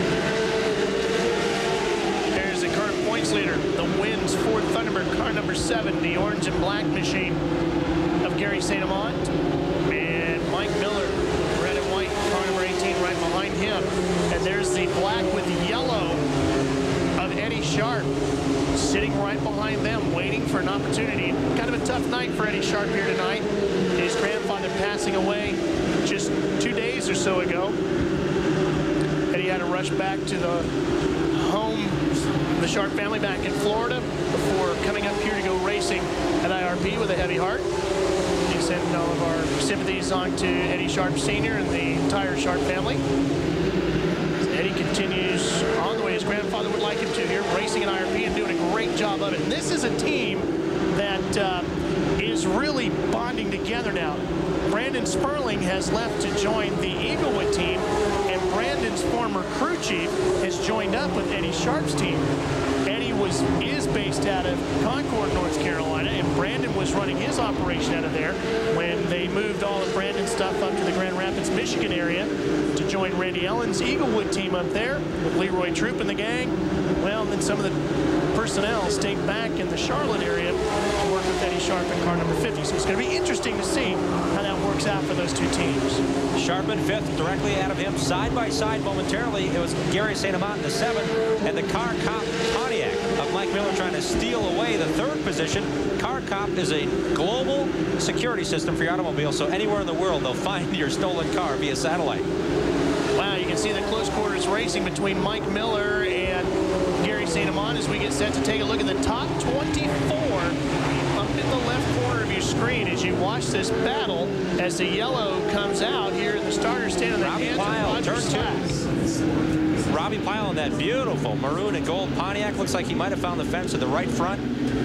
There's the current points leader, the Wins Ford Thunderbird, car number seven, the orange and black machine of Gary Saint Amand, and Mike Miller, red and white, car number eighteen, right behind him. And there's the black with yellow of Eddie Sharp, sitting right behind them, waiting for an opportunity. Kind of a tough night for Eddie Sharp here tonight. His grandfather passing away just two days or so ago. Eddie had to rush back to the home of the Sharp family back in Florida before coming up here to go racing at I R P with a heavy heart. We send all of our sympathies on to Eddie Sharp Senior and the entire Sharp family. Eddie continues on the way his grandfather would like him to here, racing at I R P and doing a great job of it. And this is a team that uh, is is really bonding together now. Brandon Sperling has left to join the Eaglewood team, and Brandon's former crew chief has joined up with Eddie Sharp's team. Eddie was is based out of Concord, North Carolina, and Brandon was running his operation out of there when they moved all of Brandon's stuff up to the Grand Rapids, Michigan area to join Randy Ellen's Eaglewood team up there with Leroy Troop and the gang. Well, and then some of the personnel stayed back in the Charlotte area to work with Eddie Sharp in car number fifty. So it's going to be interesting to see how that works out for those two teams. Sharp in fifth, directly out of him, side by side momentarily. It was Gary Saint Amant in the seventh, and the Car Cop Pontiac of Mike Miller trying to steal away the third position. Car Cop is a global security system for your automobile, so anywhere in the world they'll find your stolen car via satellite. Wow, you can see the close quarters racing between Mike Miller and Gary Saint Amant as we get set to take a look at the top twenty-four up in the left corner of your screen as you watch this battle as the yellow comes out here in the starter stand of the Robbie hands Pyle, of turn Slack. two. Robbie Pyle in that beautiful maroon and gold Pontiac. Looks like he might have found the fence at the right front.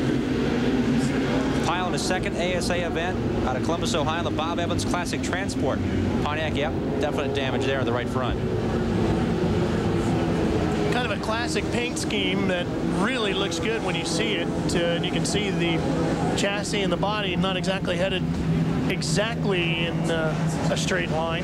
Pyle in his second A S A event out of Columbus, Ohio, the Bob Evans Classic Transport. Pontiac, yep, definite damage there in the right front. Kind of a classic paint scheme that really looks good when you see it. Uh, and you can see the chassis and the body not exactly headed exactly in uh, a straight line.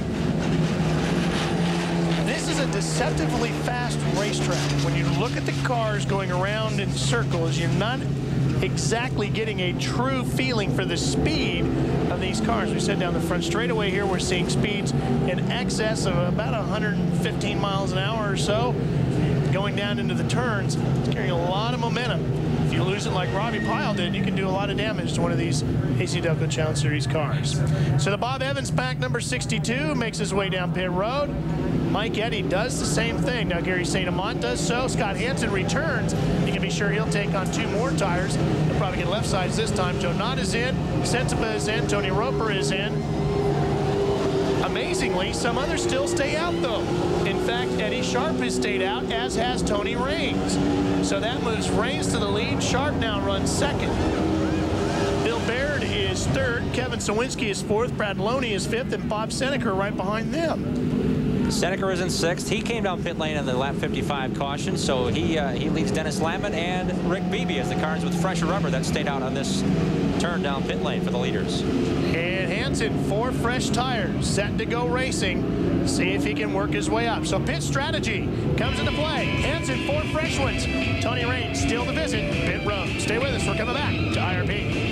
This is a deceptively fast racetrack. When you look at the cars going around in circles, you're not exactly getting a true feeling for the speed of these cars. We said down the front straightaway here, we're seeing speeds in excess of about one hundred fifteen miles an hour or so. Going down into the turns, it's carrying a lot of momentum. If you lose it like Robbie Pyle did, you can do a lot of damage to one of these A C-Delco Challenge Series cars. So the Bob Evans pack number sixty-two makes his way down pit road. Mike Eddy does the same thing. Now Gary Saint Amant does so. Scott Hansen returns. You can be sure he'll take on two more tires. He'll probably get left sides this time. Joe Knott is in. Sensipa is in. Tony Roper is in. Amazingly, some others still stay out, though. In fact, Eddie Sharp has stayed out, as has Tony Raines. So that moves Raines to the lead. Sharp now runs second. Bill Baird is third. Kevin Sawinski is fourth. Brad Loney is fifth. And Bob Seneca right behind them. Seneca is in sixth. He came down pit lane in the lap fifty-five caution, so he uh, he leads Dennis Lamont and Rick Beebe as the cars with fresher rubber that stayed out on this turn down pit lane for the leaders. And Hansen, four fresh tires, set to go racing. See if he can work his way up. So pit strategy comes into play. Hansen, four fresh ones. Tony Raines still to visit pit road. Stay with us. We're coming back to I R P.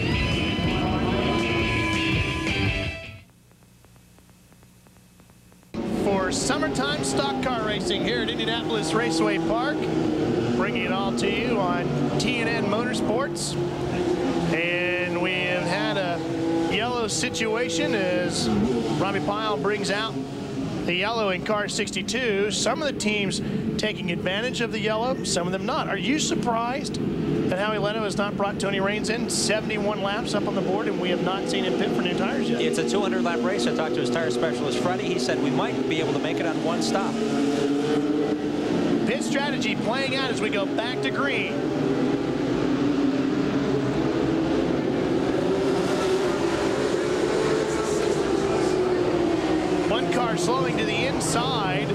For summertime stock car racing here at Indianapolis Raceway Park. Bringing it all to you on T N N Motorsports. And we have had a yellow situation as Robbie Pyle brings out the yellow in car sixty-two. Some of the teams taking advantage of the yellow, some of them not. Are you surprised that Howie Leno has not brought Tony Raines in? seventy-one laps up on the board, and we have not seen him pit for new tires yet. It's a two hundred lap race. I talked to his tire specialist, Freddie. He said we might be able to make it on one stop. Pit strategy playing out as we go back to green. One car slowing to the inside.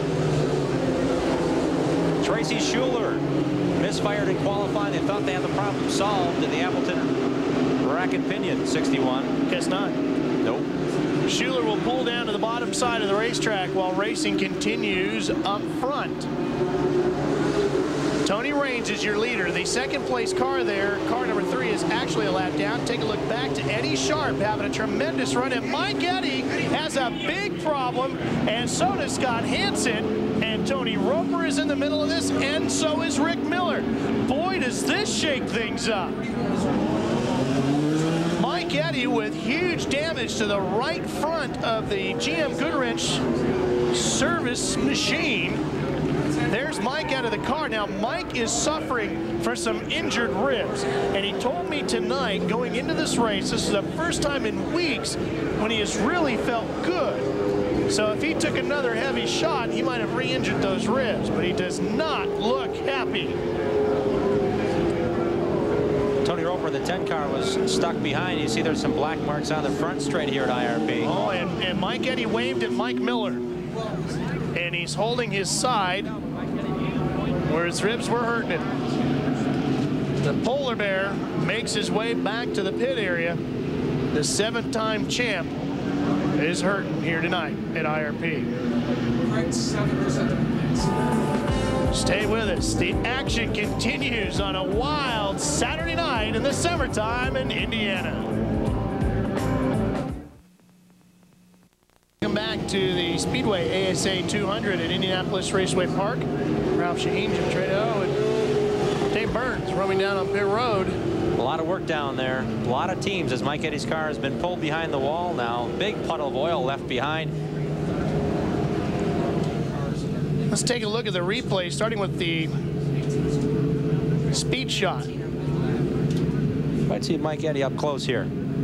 Tracy Schuler misfired in qualifying. They thought they had the problem solved in the Appleton rack and pinion sixty-one. Guess not. Nope. Schuler will pull down to the bottom side of the racetrack while racing continues up front. Tony Raines is your leader. The second place car there, car number three, is actually a lap down. Take a look back to Eddie Sharp having a tremendous run. And Mike Eddy has a big problem, and so does Scott Hansen. And Tony Roper is in the middle of this, and so is Rick Miller. Boy, does this shake things up. Mike Eddy with huge damage to the right front of the G M Goodwrench service machine. There's Mike out of the car. Now, Mike is suffering for some injured ribs. And he told me tonight, going into this race, this is the first time in weeks when he has really felt good. So if he took another heavy shot, he might have re-injured those ribs. But he does not look happy. Tony Roper Roper, the ten car, was stuck behind. You see there's some black marks on the front straight here at I R P. Oh, and, and Mike Eddy waved at Mike Miller. And he's holding his side where his ribs were hurting him. The Polar Bear makes his way back to the pit area. The seventh-time champ is hurting here tonight at I R P. Stay with us. The action continues on a wild Saturday night in the summertime in Indiana. Welcome back to the Speedway A S A two hundred at Indianapolis Raceway Park. Ralph Shaheen, Jim Trado, and Dave Burns roaming down on pit road. A lot of work down there. A lot of teams as Mike Eddy's car has been pulled behind the wall now. Big puddle of oil left behind. Let's take a look at the replay, starting with the speed shot. Might see Mike Eddy up close here.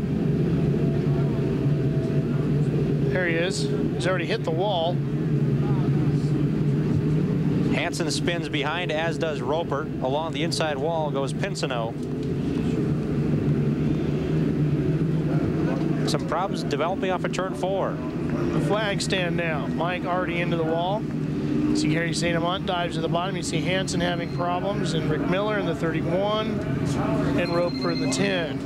There he is. He's already hit the wall. Hansen spins behind, as does Roper. Along the inside wall goes Pinsino. Some problems developing off of turn four. The flag stand now. Mike already into the wall. You see Gary Saint Amant dives to the bottom. You see Hansen having problems, and Rick Miller in the thirty-one, and Roper in the ten.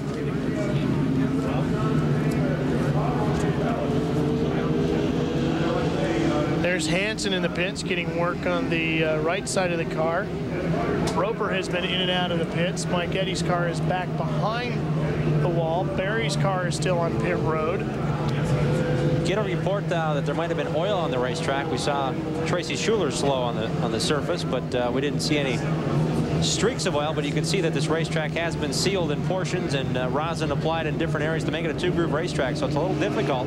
There's Hansen in the pits getting work on the uh, right side of the car. Roper has been in and out of the pits. Mike Eddy's car is back behind the wall. Barry's car is still on pit road. Get a report uh, that there might have been oil on the racetrack. We saw Tracy Schuler slow on the on the surface, but uh, we didn't see any streaks of oil. But you can see that this racetrack has been sealed in portions and uh, rosin applied in different areas to make it a two-groove racetrack. So it's a little difficult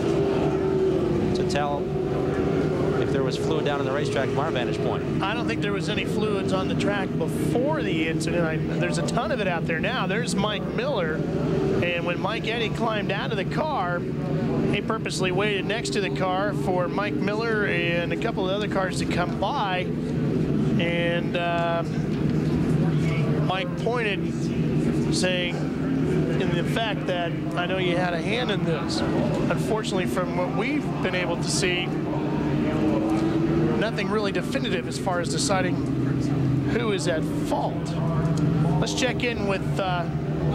to tell if there was fluid down in the racetrack from our vantage point. I don't think there was any fluids on the track before the incident. I, there's a ton of it out there now. There's Mike Miller, and when Mike Eddy climbed out of the car, he purposely waited next to the car for Mike Miller and a couple of other cars to come by, and uh, Mike pointed, saying, in the fact that I know you had a hand in this. Unfortunately, from what we've been able to see, nothing really definitive as far as deciding who is at fault. Let's check in with uh,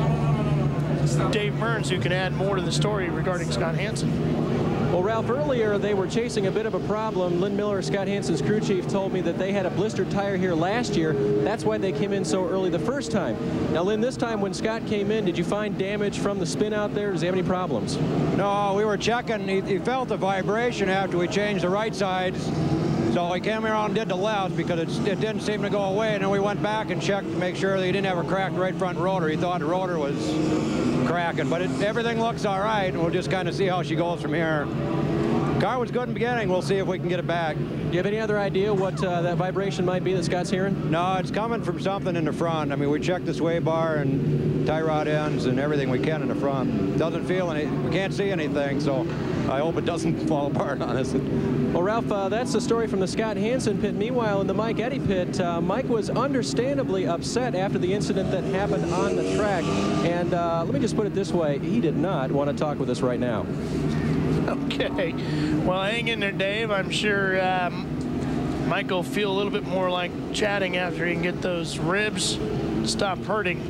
Dave Burns, who can add more to the story regarding Scott Hansen. Well, Ralph, earlier they were chasing a bit of a problem. Lynn Miller, Scott Hansen's crew chief, told me that they had a blistered tire here last year. That's why they came in so early the first time. Now, Lynn, this time when Scott came in, did you find damage from the spin out there? Does he have any problems? No, we were checking. He, he felt the vibration after we changed the right sides. So he came around and did the left because it, it didn't seem to go away. And then we went back and checked to make sure that he didn't have a cracked right front rotor. He thought the rotor was cracking. But it, everything looks all right. And we'll just kind of see how she goes from here. Car was good in the beginning. We'll see if we can get it back. Do you have any other idea what uh, that vibration might be that Scott's hearing? No, it's coming from something in the front. I mean, we checked the sway bar and tie rod ends and everything we can in the front. Doesn't feel any, we can't see anything, so I hope it doesn't fall apart on us. Well, Ralph, uh, that's the story from the Scott Hansen pit. Meanwhile, in the Mike Eddy pit, uh, Mike was understandably upset after the incident that happened on the track. And uh, let me just put it this way. He did not want to talk with us right now. Okay. Well, hang in there, Dave. I'm sure um, Mike will feel a little bit more like chatting after he can get those ribs to stop hurting.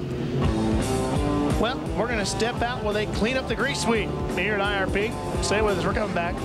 Well, we're going to step out while they clean up the grease sweep here at I R P. Stay with us. We're coming back.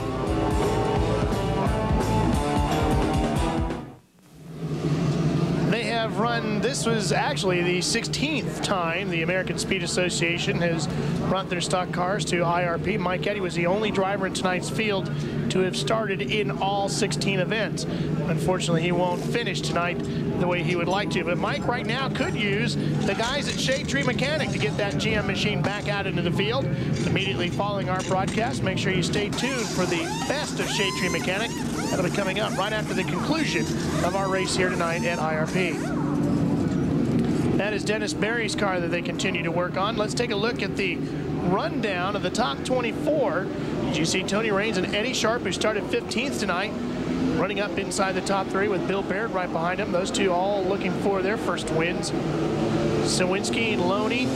They have run, this was actually the sixteenth time the American Speed Association has brought their stock cars to I R P. Mike Eddy was the only driver in tonight's field to have started in all sixteen events. Unfortunately, he won't finish tonight the way he would like to. But Mike right now could use the guys at Shade Tree Mechanic to get that G M machine back out into the field. Immediately following our broadcast, make sure you stay tuned for the best of Shade Tree Mechanic. That'll be coming up right after the conclusion of our race here tonight at I R P. That is Dennis Berry's car that they continue to work on. Let's take a look at the rundown of the top twenty-four. You see Tony Raines and Eddie Sharp, who started fifteenth tonight, running up inside the top three with Bill Baird right behind him. Those two all looking for their first wins. Sawinski and Loney.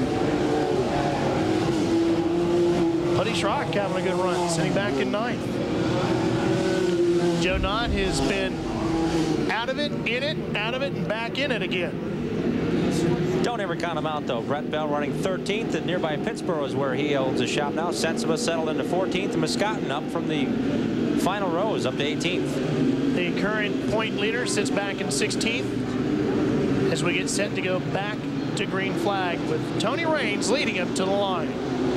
Buddy Schrock having a good run, sitting back in ninth. Joe Knott has been out of it, in it, out of it, and back in it again. Don't ever count him out, though. Brett Bell running thirteenth, and nearby Pittsburgh is where he holds a shop now. Sensiba settled into fourteenth, and Muscatine up from the final rows up to eighteenth. The current point leader sits back in sixteenth as we get set to go back to green flag with Tony Raines leading up to the line.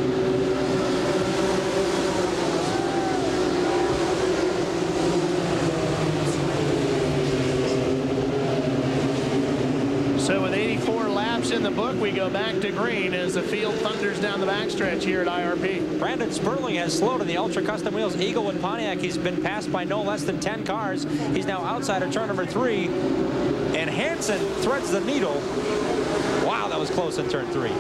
So with eighty-four laps in the book, we go back to green as the field thunders down the backstretch here at I R P. Brandon Sperling has slowed in the Ultra Custom Wheels Eaglewood Pontiac. He's been passed by no less than ten cars. He's now outside of turn number three. And Hansen threads the needle. Wow, that was close in turn three.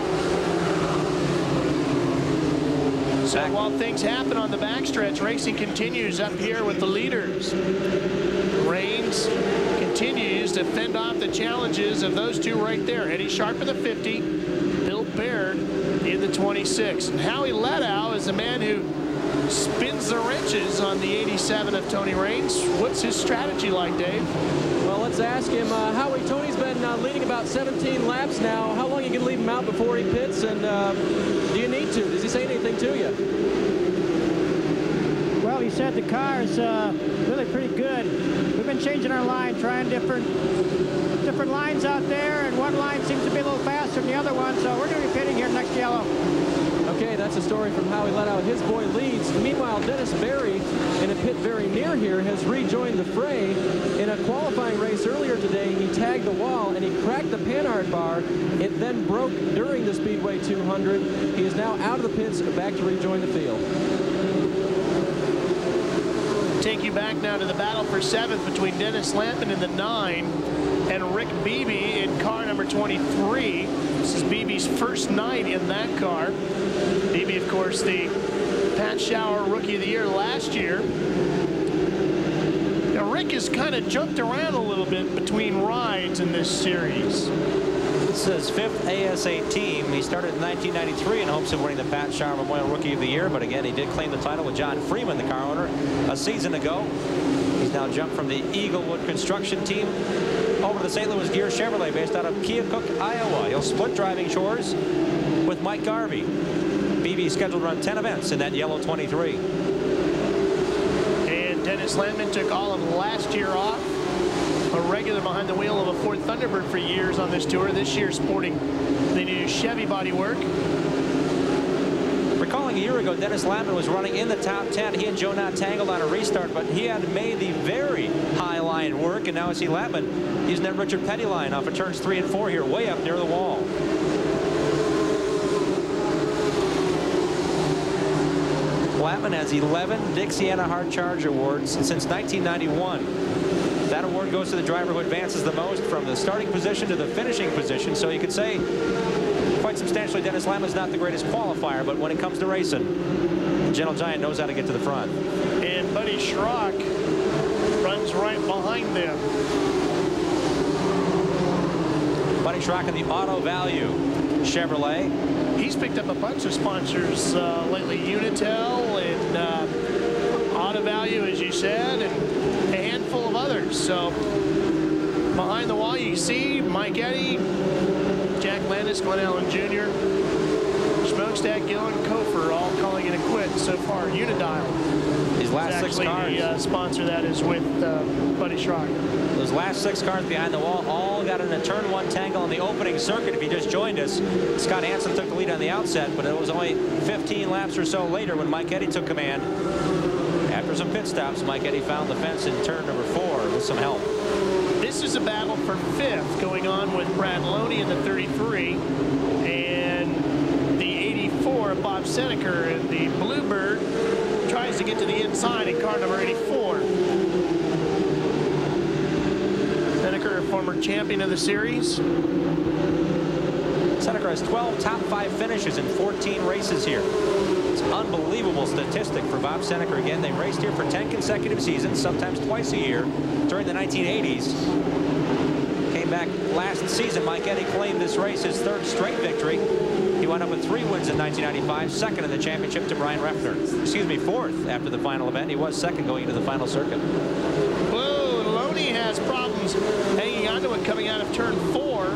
So while things happen on the backstretch, racing continues up here with the leaders. Raines continues to fend off the challenges of those two right there. Eddie Sharp in the fifty, Bill Baird in the twenty-six. And Howie Leddow is the man who spins the wrenches on the eighty-seven of Tony Raines. What's his strategy like, Dave? Well, let's ask him. Uh, Howie, Tony's been uh, leading about seventeen laps now. How long are you going to leave him out before he pits? And uh, do you need to? Does he say anything to you? Well, he said the car is uh, really pretty good. We've been changing our line, trying different different lines out there, and one line seems to be a little faster than the other one, so we're going to be pitting here next yellow. Okay, that's a story from Howie Leddow. His boy leads. Meanwhile, Dennis Berry, in a pit very near here, has rejoined the fray. In a qualifying race earlier today, he tagged the wall and he cracked the Panhard bar. It then broke during the Speedway two hundred. He is now out of the pits, back to rejoin the field. Take you back now to the battle for seventh between Dennis Lampman in the nine and Rick Beebe in car number twenty-three. This is Beebe's first night in that car. Beebe, of course, the Pat Shower Rookie of the Year last year. Now, Rick has kind of jumped around a little bit between rides in this series. This is his fifth A S A team. He started in nineteen ninety-three in hopes of winning the Pat Shower Memorial Rookie of the Year, but again, he did claim the title with John Freeman, the car owner, a season ago. He's now jumped from the Eaglewood construction team over to the Saint Louis Gear Chevrolet based out of Keokuk, Iowa. He'll split driving chores with Mike Garvey. B B scheduled to run ten events in that yellow twenty-three. And Dennis Landman took all of last year off. A regular behind the wheel of a Ford Thunderbird for years on this tour. This year sporting the new Chevy bodywork. Recalling a year ago, Dennis Landman was running in the top ten. He and Joe Knott tangled on a restart, but he had made the very high line work, and now I see Landman using that Richard Petty line off of turns three and four here, way up near the wall. Landman has eleven Dixiana Hard Charge Awards since nineteen ninety-one. That award goes to the driver who advances the most from the starting position to the finishing position. So you could say quite substantially Dennis Landman's not the greatest qualifier, but when it comes to racing, the Gentle Giant knows how to get to the front. And Buddy Schrock runs right behind them. Buddy Schrock in the Auto Value Chevrolet. He's picked up a bunch of sponsors uh, lately, Unitel and uh, Auto Value, as you said, and a handful of others. So behind the wall, you see Mike Eddy, Jack Landis, Glenn Allen Junior, Smokestack, Gillen, Kofer, all calling it a quit so far. Unidial. These last six cars. The uh, sponsor that is with uh, Buddy Schrock. Those last six cars behind the wall all got in a turn one tangle in the opening circuit. If you just joined us, Scott Hansen took the lead on the outset, but it was only fifteen laps or so later when Mike Eddy took command. After some pit stops, Mike Eddy found the fence in turn number four with some help. This is a battle for fifth going on with Brad Loney in the thirty-three and the eighty-four, Bob Seneker, and the Bluebird tries to get to the inside in car number eighty-four. Seneker, a former champion of the series. Seneker has twelve top five finishes in fourteen races here. It's an unbelievable statistic for Bob Seneker. Again, they raced here for ten consecutive seasons, sometimes twice a year during the nineteen eighties. Came came back last season. Mike Eddy claimed this race his third straight victory. He wound up with three wins in nineteen ninety-five, second in the championship to Brian Refner. Excuse me, fourth after the final event. He was second going into the final circuit. Whoa, Loney has problems hanging onto it coming out of turn four.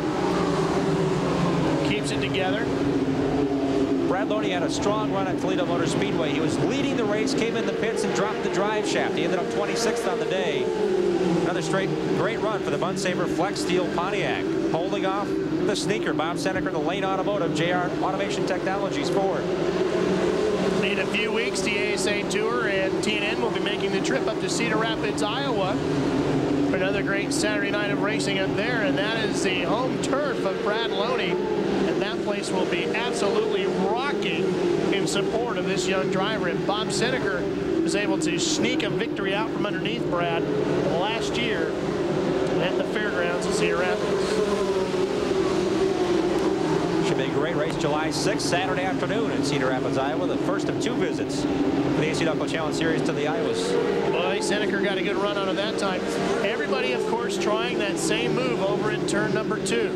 Keeps it together. Brad Loney had a strong run at Toledo Motor Speedway. He was leading the race, came in the pits and dropped the drive shaft. He ended up twenty-sixth on the day. Another straight great run for the Bun Saber Flex Steel Pontiac. Holding off the sneaker, Bob Senecker, the Lane Automotive, J R Automation Technologies Ford. In a few weeks, the A S A Tour and T N N will be making the trip up to Cedar Rapids, Iowa for another great Saturday night of racing up there, and that is the home turf of Brad Loney, and that place will be absolutely rocking in support of this young driver. And Bob Senecker was able to sneak a victory out from underneath Brad last year at the fairgrounds of Cedar Rapids. Should be a great race July sixth, Saturday afternoon in Cedar Rapids, Iowa. The first of two visits for the A C Delco Challenge Series to the Iowas. Boy, Senecker got a good run out of that time. Everybody, of course, trying that same move over in turn number two.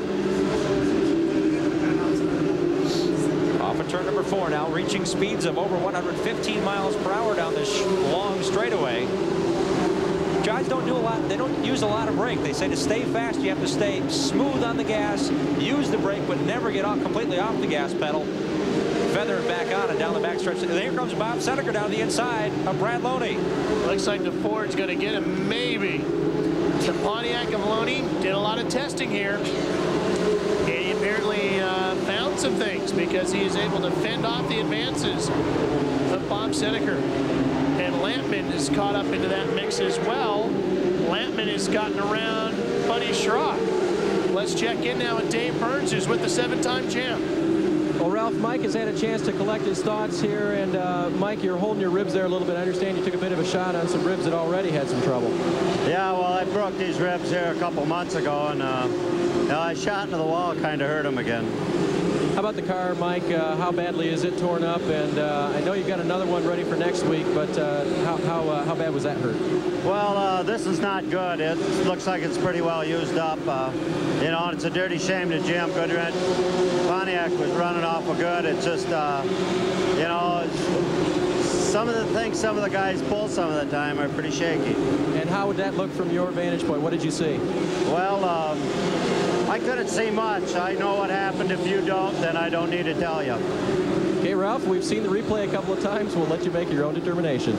Off of turn number four now, reaching speeds of over one hundred fifteen miles per hour down this long straightaway. Guys don't do a lot. They don't use a lot of brake. They say to stay fast, you have to stay smooth on the gas, use the brake, but never get off completely off the gas pedal. Feather it back on and down the backstretch. And here comes Bob Senecker down the inside of Brad Loney. Looks like the Ford's going to get him, maybe. The Pontiac of Loney did a lot of testing here. He apparently uh, found some things because he is able to fend off the advances of Bob Senecker. And Lampman is caught up into that mix as well. Lampman has gotten around Buddy Schrock. Let's check in now with Dave Burns, who's with the seven-time champ. Well, Ralph, Mike has had a chance to collect his thoughts here, and uh, Mike, you're holding your ribs there a little bit. I understand you took a bit of a shot on some ribs that already had some trouble. Yeah, well, I broke these ribs here a couple months ago, and uh, you know, I shot into the wall, kind of hurt them again. How about the car, Mike? Uh, how badly is it torn up? And uh, I know you've got another one ready for next week, but uh, how, how, uh, how bad was that hurt? Well, uh, this is not good. It looks like it's pretty well used up. Uh, you know, it's a dirty shame to Jim Goodrich. Pontiac was running awful good. It's just, uh, you know, it's, some of the things some of the guys pull some of the time are pretty shaky. And how would that look from your vantage point? What did you see? Well, um, I couldn't see much. I know what happened. If you don't, then I don't need to tell you. Okay, Ralph, we've seen the replay a couple of times. We'll let you make your own determination.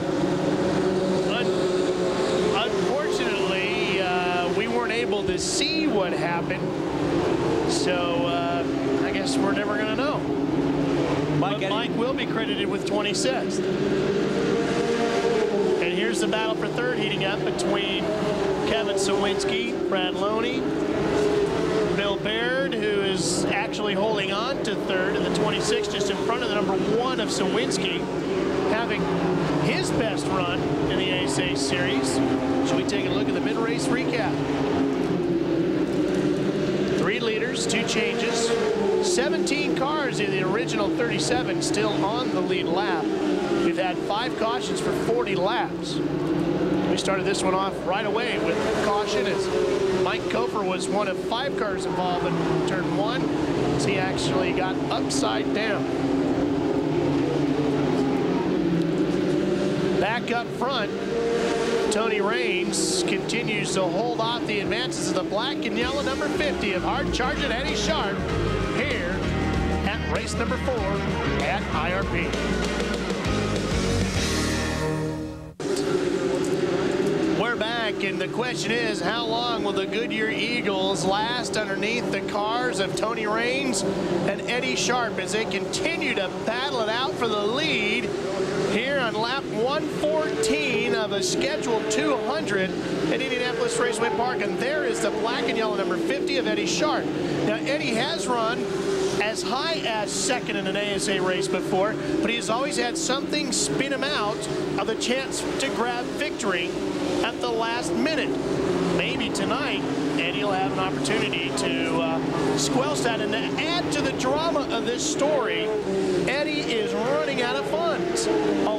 Unfortunately, uh, we weren't able to see what happened, so uh, I guess we're never going to know. Mike, but Mike will be credited with twenty-sixth. And here's the battle for third heating up between Kevin Sawinski, Brad Loney, Bill Baird, who is actually holding on to third in the twenty-six, just in front of the number one of Sawinski, having his best run in the A S A series. Should we take a look at the mid-race recap? Three leaders, two changes, seventeen cars in the original thirty-seven still on the lead lap. We've had five cautions for forty laps. We started this one off right away with caution as Mike Kofer was one of five cars involved in turn one, as he actually got upside down. Back up front, Tony Raines continues to hold off the advances of the black and yellow number fifty of hard charging Eddie Sharp here at race number four at I R P. We're back, and the question is, how long will the Goodyear Eagles last underneath the cars of Tony Raines and Eddie Sharp as they continue to battle it out for the lead here on lap one fourteen of a scheduled two hundred at Indianapolis Raceway Park? And there is the black and yellow number fifty of Eddie Sharp. Now, Eddie has run as high as second in an A S A race before, but he's always had something spin him out of the chance to grab victory at the last minute. Maybe tonight, Eddie will have an opportunity to uh, squelch that. And to add to the drama of this story, Eddie is running out of funds. A lot of the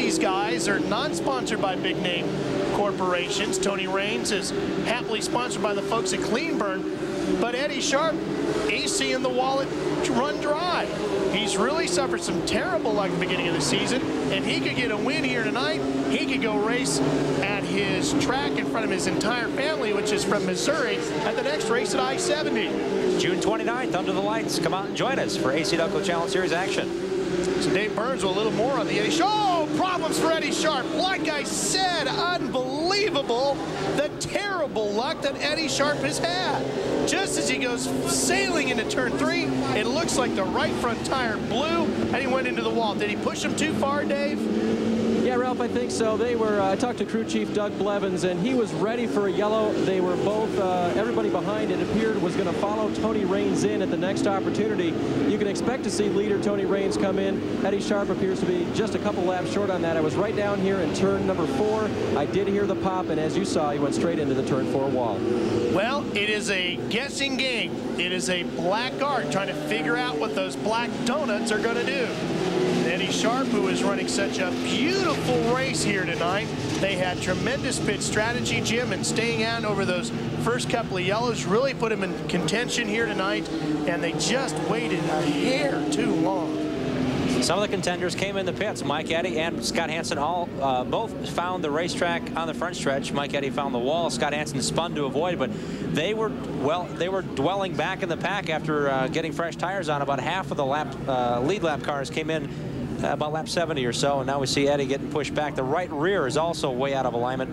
these guys are non-sponsored by big name corporations. Tony Raines is happily sponsored by the folks at Cleanburn, but Eddie Sharp, A C in the wallet, run dry. He's really suffered some terrible luck at the beginning of the season, and he could get a win here tonight. He could go race at his track in front of his entire family, which is from Missouri, at the next race at I seventy. June twenty-ninth, under the lights. Come out and join us for A C Delco Challenge Series action. So Dave Burns with a little more on the Eddie Sharp. Oh, problems for Eddie Sharp. Like I said, unbelievable the terrible luck that Eddie Sharp has had. Just as he goes sailing into turn three, it looks like the right front tire blew and he went into the wall. Did he push him too far, Dave? Yeah, Ralph, I think so. They were, uh, I talked to crew chief Doug Blevins, and he was ready for a yellow. They were both, uh, everybody behind it appeared was going to follow Tony Raines in at the next opportunity. You can expect to see leader Tony Raines come in. Eddie Sharp appears to be just a couple laps short on that. I was right down here in turn number four. I did hear the pop, and as you saw, he went straight into the turn four wall. Well, it is a guessing game. It is a black art trying to figure out what those black donuts are going to do. Eddie Sharp, who is running such a beautiful race here tonight. They had tremendous pit strategy, Jim, and staying out over those first couple of yellows really put him in contention here tonight, and they just waited a hair too long. Some of the contenders came in the pits. Mike Eddy and Scott Hansen all uh, both found the racetrack on the front stretch. Mike Eddy found the wall. Scott Hansen spun to avoid, but they were well. They were dwelling back in the pack after uh, getting fresh tires on. About half of the lap uh, lead lap cars came in uh, about lap seventy or so, and now we see Eddy getting pushed back. The right rear is also way out of alignment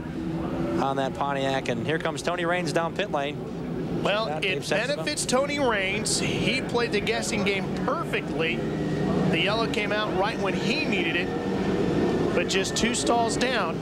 on that Pontiac, and here comes Tony Raines down pit lane. Well, it benefits Tony Raines. He played the guessing game perfectly. The yellow came out right when he needed it, but just two stalls down,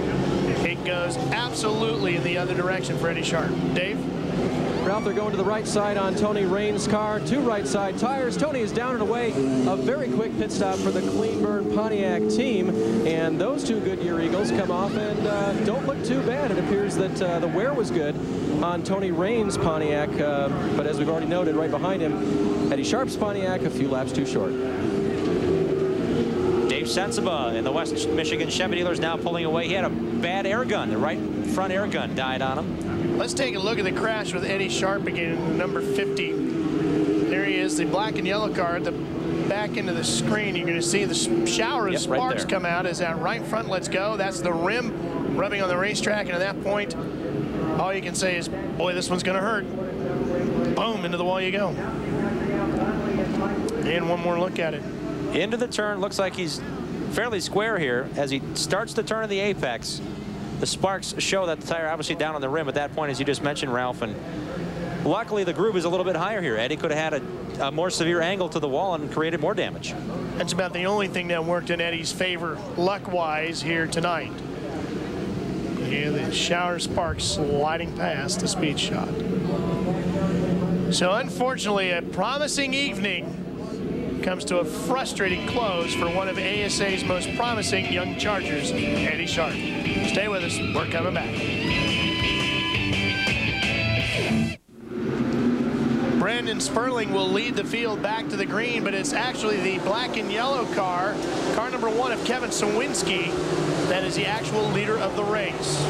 it goes absolutely in the other direction for Eddie Sharp. Dave? Ralph, they're going to the right side on Tony Raines' car. Two right side tires. Tony is down and away. A very quick pit stop for the Cleanburn Pontiac team. And those two Goodyear Eagles come off and uh, don't look too bad. It appears that uh, the wear was good on Tony Raines' Pontiac. Uh, but as we've already noted, right behind him, Eddie Sharp's Pontiac, a few laps too short. Dave Sensiba in the West Michigan Chevy dealers now pulling away. He had a bad air gun. The right front air gun died on him. Let's take a look at the crash with Eddie Sharp again, number fifty. There he is, the black and yellow car at the back into the screen. You're going to see the shower of yep, sparks right come out as that right front lets go. That's the rim rubbing on the racetrack, and at that point, all you can say is, boy, this one's going to hurt. Boom, into the wall you go. And one more look at it. Into the turn, looks like he's fairly square here as he starts the turn of the apex. The sparks show that the tire obviously down on the rim at that point, as you just mentioned, Ralph, and luckily the groove is a little bit higher here. Eddie could have had a, a more severe angle to the wall and created more damage. That's about the only thing that worked in Eddie's favor luck-wise here tonight. Yeah, the shower sparks sliding past the speed shot. So unfortunately, a promising evening comes to a frustrating close for one of A S A's most promising young Chargers, Eddie Sharp. Stay with us. We're coming back. Brandon Sperling will lead the field back to the green, but it's actually the black and yellow car, car number one of Kevin Sawinski, that is the actual leader of the race.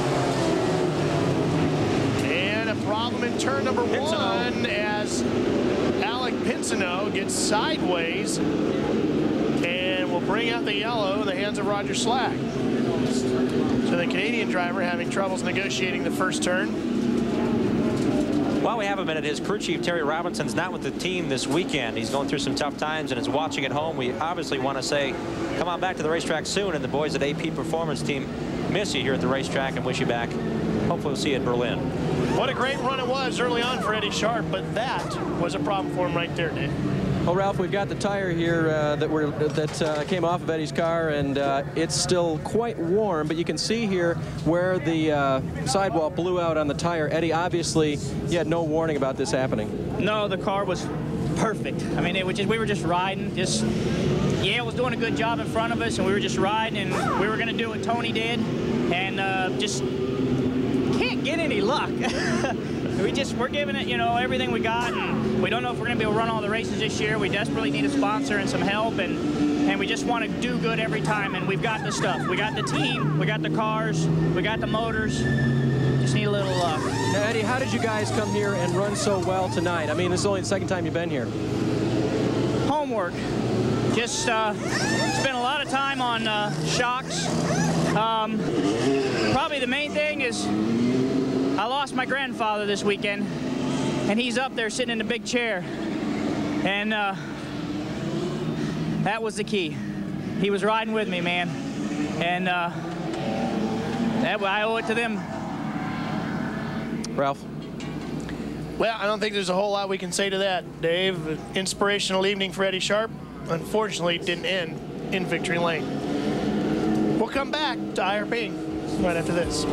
And a problem in turn number one as Alec Pinsino gets sideways and will bring out the yellow in the hands of Roger Slack. So the Canadian driver having troubles negotiating the first turn. While we have a minute, his crew chief, Terry Robinson's not with the team this weekend. He's going through some tough times and is watching at home. We obviously want to say, come on back to the racetrack soon, and the boys at A P Performance Team miss you here at the racetrack and wish you back. Hopefully we'll see you at Berlin. What a great run it was early on for Eddie Sharp, but that was a problem for him right there, Dave. Well, Ralph, we've got the tire here uh, that were that uh, came off of Eddie's car, and uh, it's still quite warm, but you can see here where the uh, sidewall blew out on the tire. Eddie, obviously, he had no warning about this happening. No, the car was perfect. I mean, it was just, we were just riding, just, Yale was doing a good job in front of us, and we were just riding, and we were going to do what Tony did, and uh, just can't get any luck. We just, we're giving it, you know, everything we got, and we don't know if we're going to be able to run all the races this year. We desperately need a sponsor and some help, and and we just want to do good every time, and we've got the stuff. We got the team, we got the cars, we got the motors. Just need a little luck. Now, Eddie, how did you guys come here and run so well tonight? I mean, this is only the second time you've been here. Homework. Just uh, spent a lot of time on uh, shocks. Um, probably the main thing is I lost my grandfather this weekend, and he's up there sitting in a big chair. And uh, that was the key. He was riding with me, man. And uh, that, I owe it to them. Ralph? Well, I don't think there's a whole lot we can say to that, Dave. An inspirational evening for Eddie Sharp. Unfortunately, it didn't end in victory lane. We'll come back to I R P right after this.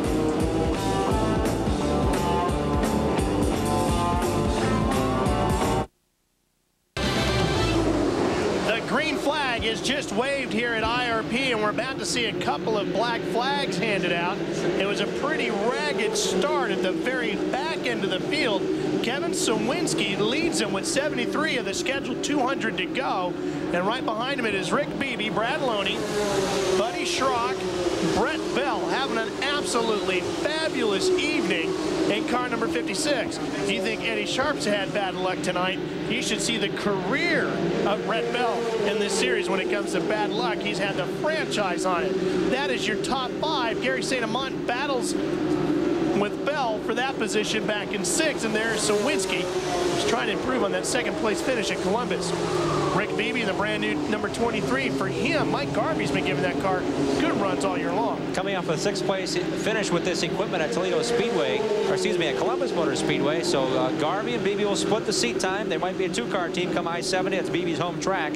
The green flag is just waved here at I R P, and we're about to see a couple of black flags handed out. It was a pretty ragged start at the very back end of the field. Kevin Sawinski leads him with seventy-three of the scheduled two hundred to go. And right behind him it is Rick Beebe, Brad Loney, Buddy Schrock, Brett Bell having an absolutely fabulous evening in car number fifty-six. If you think Eddie Sharp's had bad luck tonight, you should see the career of Brett Bell in this series when it comes to bad luck. He's had the franchise on it. That is your top five. Gary Saint Amant battles with Bell for that position back in sixth, and there's Sawinski, who's trying to improve on that second place finish at Columbus. Rick Beebe, the brand new number twenty-three. For him, Mike Garvey's been giving that car good runs all year long. Coming off a sixth place finish with this equipment at Toledo Speedway, or excuse me, at Columbus Motor Speedway. So uh, Garvey and Beebe will split the seat time. There might be a two-car team come I seventy. It's Beebe's home track.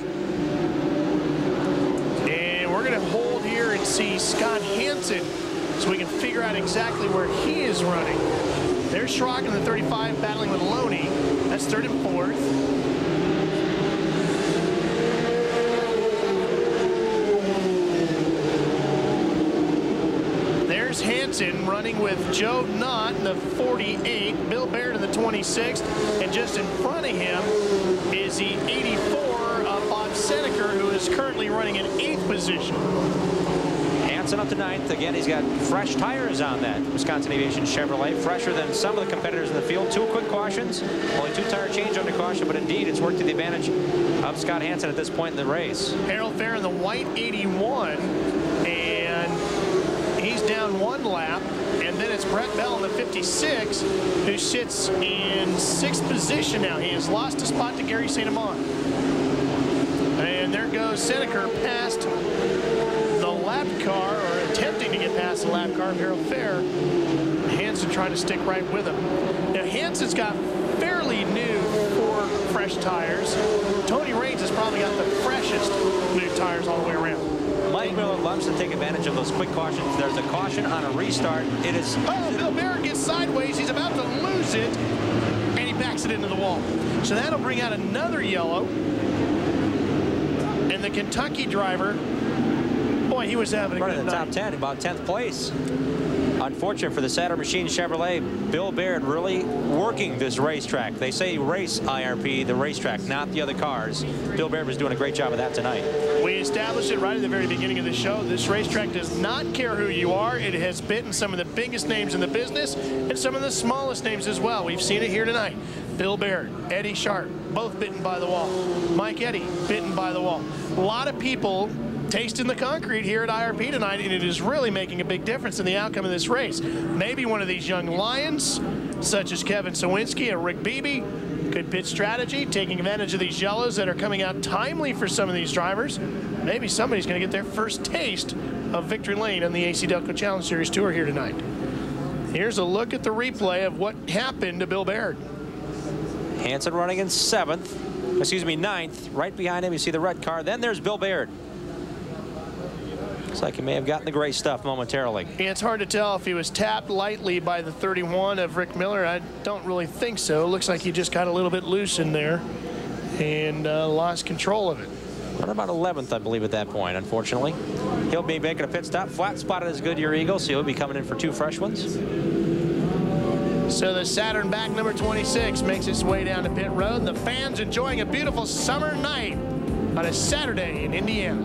And we're going to hold here and see Scott Hansen, so we can figure out exactly where he is running. There's Schrock in the thirty-five battling with Loney. That's third and fourth. There's Hansen running with Joe Knott in the forty-eight, Bill Baird in the twenty-sixth, and just in front of him is the eighty-four of Bob Seneker, who is currently running in eighth position. Hansen up to ninth. Again, he's got fresh tires on that Wisconsin Aviation Chevrolet, fresher than some of the competitors in the field. Two quick cautions, only two tire change under caution, but indeed it's worked to the advantage of Scott Hansen at this point in the race. Harold Fair in the white eighty-one, and he's down one lap. And then it's Brett Bell in the fifty-six, who sits in sixth position now. He has lost a spot to Gary Saint Amant. And there goes Seneker past the lap car, or attempting to get past the lap car of Harold Fair. Hansen trying to stick right with him. Now Hansen's got fairly new four fresh tires. Tony Raines has probably got the freshest new tires all the way around. Mike Miller loves to take advantage of those quick cautions. There's a caution on a restart. It is. Oh, Bill Barrett gets sideways. He's about to lose it, and he backs it into the wall. So that'll bring out another yellow. And the Kentucky driver, boy, he was having a running good the night. top ten, about tenth place. Unfortunate for the Saturn Machine Chevrolet. Bill Baird really working this racetrack. They say race I R P, the racetrack, not the other cars. Bill Baird was doing a great job of that tonight. We established it right at the very beginning of the show. This racetrack does not care who you are. It has bitten some of the biggest names in the business and some of the smallest names as well. We've seen it here tonight. Bill Baird, Eddie Sharp, both bitten by the wall. Mike Eddy, bitten by the wall. A lot of people tasting the concrete here at I R P tonight, and it is really making a big difference in the outcome of this race. Maybe one of these young lions, such as Kevin Sawinski and Rick Beebe, good pit strategy, taking advantage of these yellows that are coming out timely for some of these drivers. Maybe somebody's going to get their first taste of victory lane on the A C Delco Challenge Series Tour here tonight. Here's a look at the replay of what happened to Bill Baird. Hansen running in seventh, excuse me, ninth. Right behind him, you see the red car. Then there's Bill Baird. Looks like he may have gotten the gray stuff momentarily. Yeah, it's hard to tell if he was tapped lightly by the thirty-one of Rick Miller. I don't really think so. Looks like he just got a little bit loose in there and uh, lost control of it. Right about eleventh, I believe, at that point, unfortunately. He'll be making a pit stop. Flat spotted his Goodyear Eagle, so he'll be coming in for two fresh ones. So the Saturn back number twenty-six makes its way down to pit road. The fans enjoying a beautiful summer night on a Saturday in Indiana.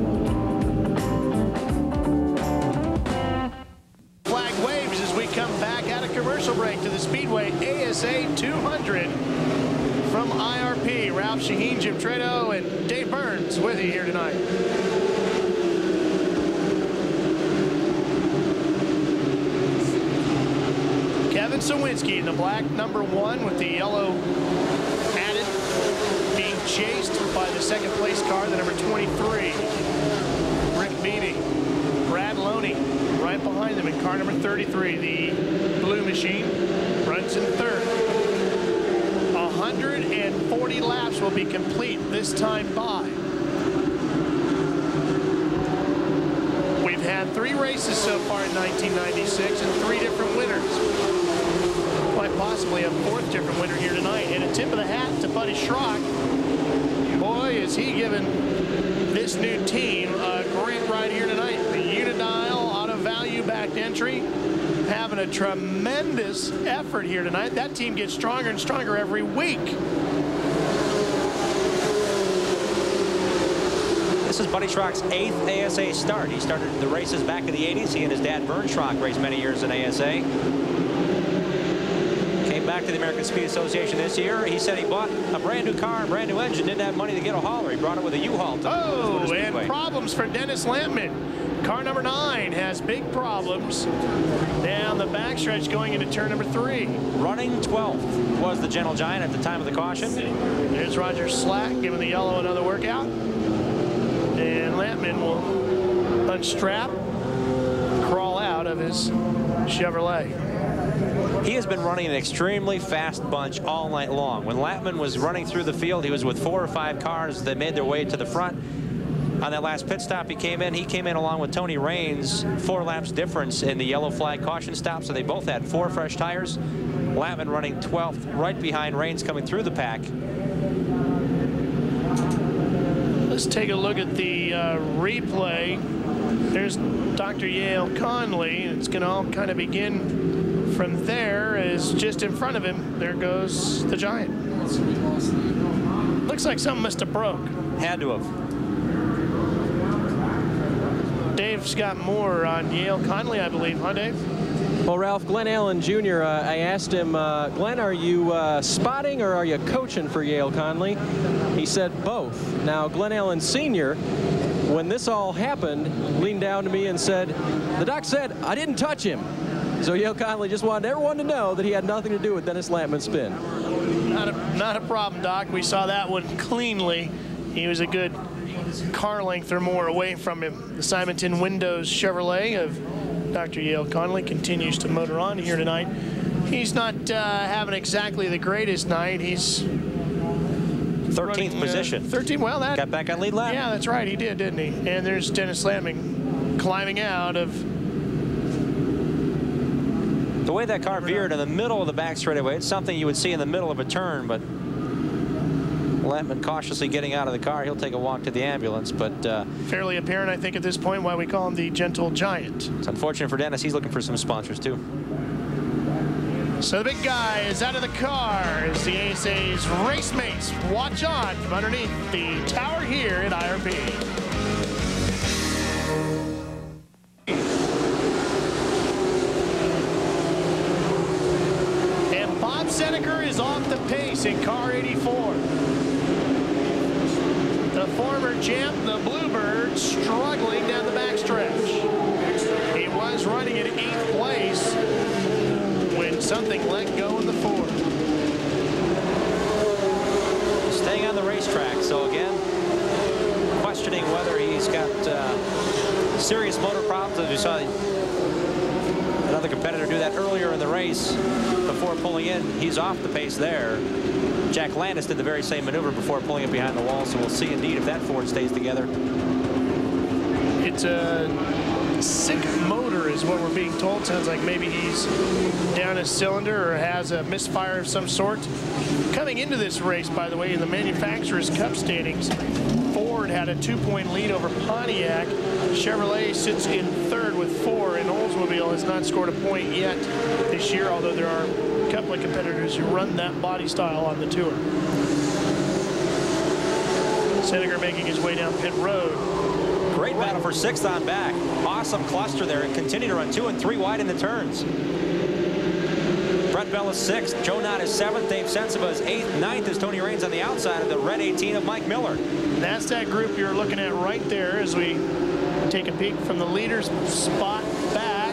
Flag waves as we come back out of commercial break to the Speedway A S A two hundred from I R P. Ralph Shaheen, Jim Trado, and Dave Burns with you here tonight. Kevin Sawinski in the black number one with the yellow added, being chased by the second place car, the number twenty-three, Rick Beatty. Brad Loney right behind them in car number thirty-three, the blue machine, runs in third. one hundred forty laps will be complete this time by. We've had three races so far in nineteen ninety-six and three different winners. Quite possibly a fourth different winner here tonight. And a tip of the hat to Buddy Schrock. Boy, is he giving this new team a great ride here tonight. The Unidial Auto Value backed entry having a tremendous effort here tonight. That team gets stronger and stronger every week. This is Buddy Schrock's eighth A S A start. He started the races back in the eighties. He and his dad, Vern Schrock, raced many years in A S A. Came back to the American Speed Association this year. He said he bought a brand new car, a brand new engine, didn't have money to get a hauler. He brought it with a U-Haul. Oh, and problems for Dennis Lampman. Car number nine has big problems down the backstretch going into turn number three. Running twelfth was the Gentle Giant at the time of the caution. There's Roger Slack giving the yellow another workout. And Lampman will unstrap, crawl out of his Chevrolet. He has been running an extremely fast bunch all night long. When Lampman was running through the field, he was with four or five cars that made their way to the front. On that last pit stop, he came in. He came in along with Tony Raines, four laps difference in the yellow flag caution stop, so they both had four fresh tires. Lampman running twelfth, right behind Raines coming through the pack. Let's take a look at the uh, replay. There's Doctor Yale Conley. It's going to all kind of begin from there. Is just in front of him. There goes the Giant. Looks like something must have broke. Had to have. Dave's got more on Yale Conley, I believe, huh, Dave? Well, Ralph, Glenn Allen Junior, uh, I asked him, uh, Glenn, are you uh, spotting or are you coaching for Yale Conley? He said both. Now, Glenn Allen Senior, when this all happened, leaned down to me and said, the doc said, I didn't touch him. So Yale Conley just wanted everyone to know that he had nothing to do with Dennis Lampman's spin. Not a, not a problem, Doc. We saw that one cleanly. He was a good car length or more away from him. The Simonton Windows Chevrolet of Doctor Yale Conley continues to motor on here tonight. He's not uh, having exactly the greatest night. He's thirteenth running, position. Uh, thirteen, well, that got back on lead lap. Yeah, that's right. He did, didn't he? And there's Dennis Lampman climbing out of. The way that car veered in the middle of the back straightaway, it's something you would see in the middle of a turn, but Lampman cautiously getting out of the car. He'll take a walk to the ambulance, but uh, fairly apparent, I think, at this point why we call him the Gentle Giant. It's unfortunate for Dennis. He's looking for some sponsors too. So the big guy is out of the car as the A S A's race mates watch on from underneath the tower here at I R P. And Bob Seneker is off the pace in car eighty-four. The former champ, the Bluebird, struggling down the backstretch. He was running in eighth place when something let go in the fourth. Staying on the racetrack, so again, questioning whether he's got uh, serious motor problems. As we saw another competitor do that earlier in the race before pulling in. He's off the pace there. Jack Landis did the very same maneuver before pulling it behind the wall, so we'll see indeed if that Ford stays together. It's a sick motor is what we're being told. Sounds like maybe he's down a cylinder or has a misfire of some sort. Coming into this race, by the way, in the Manufacturers' Cup standings, Ford had a two-point lead over Pontiac. Chevrolet sits in third with four, and Oldsmobile has not scored a point yet this year, although there are a couple of competitors who run that body style on the tour. Senegar making his way down pit road. Great battle for sixth on back. Awesome cluster there and continue to run two and three wide in the turns. Brett Bell is sixth. Joe Knott is seventh. Dave Sensiba is eighth. Ninth is Tony Raines on the outside of the red eighteen of Mike Miller. That's that group you're looking at right there as we take a peek from the leader's spot back.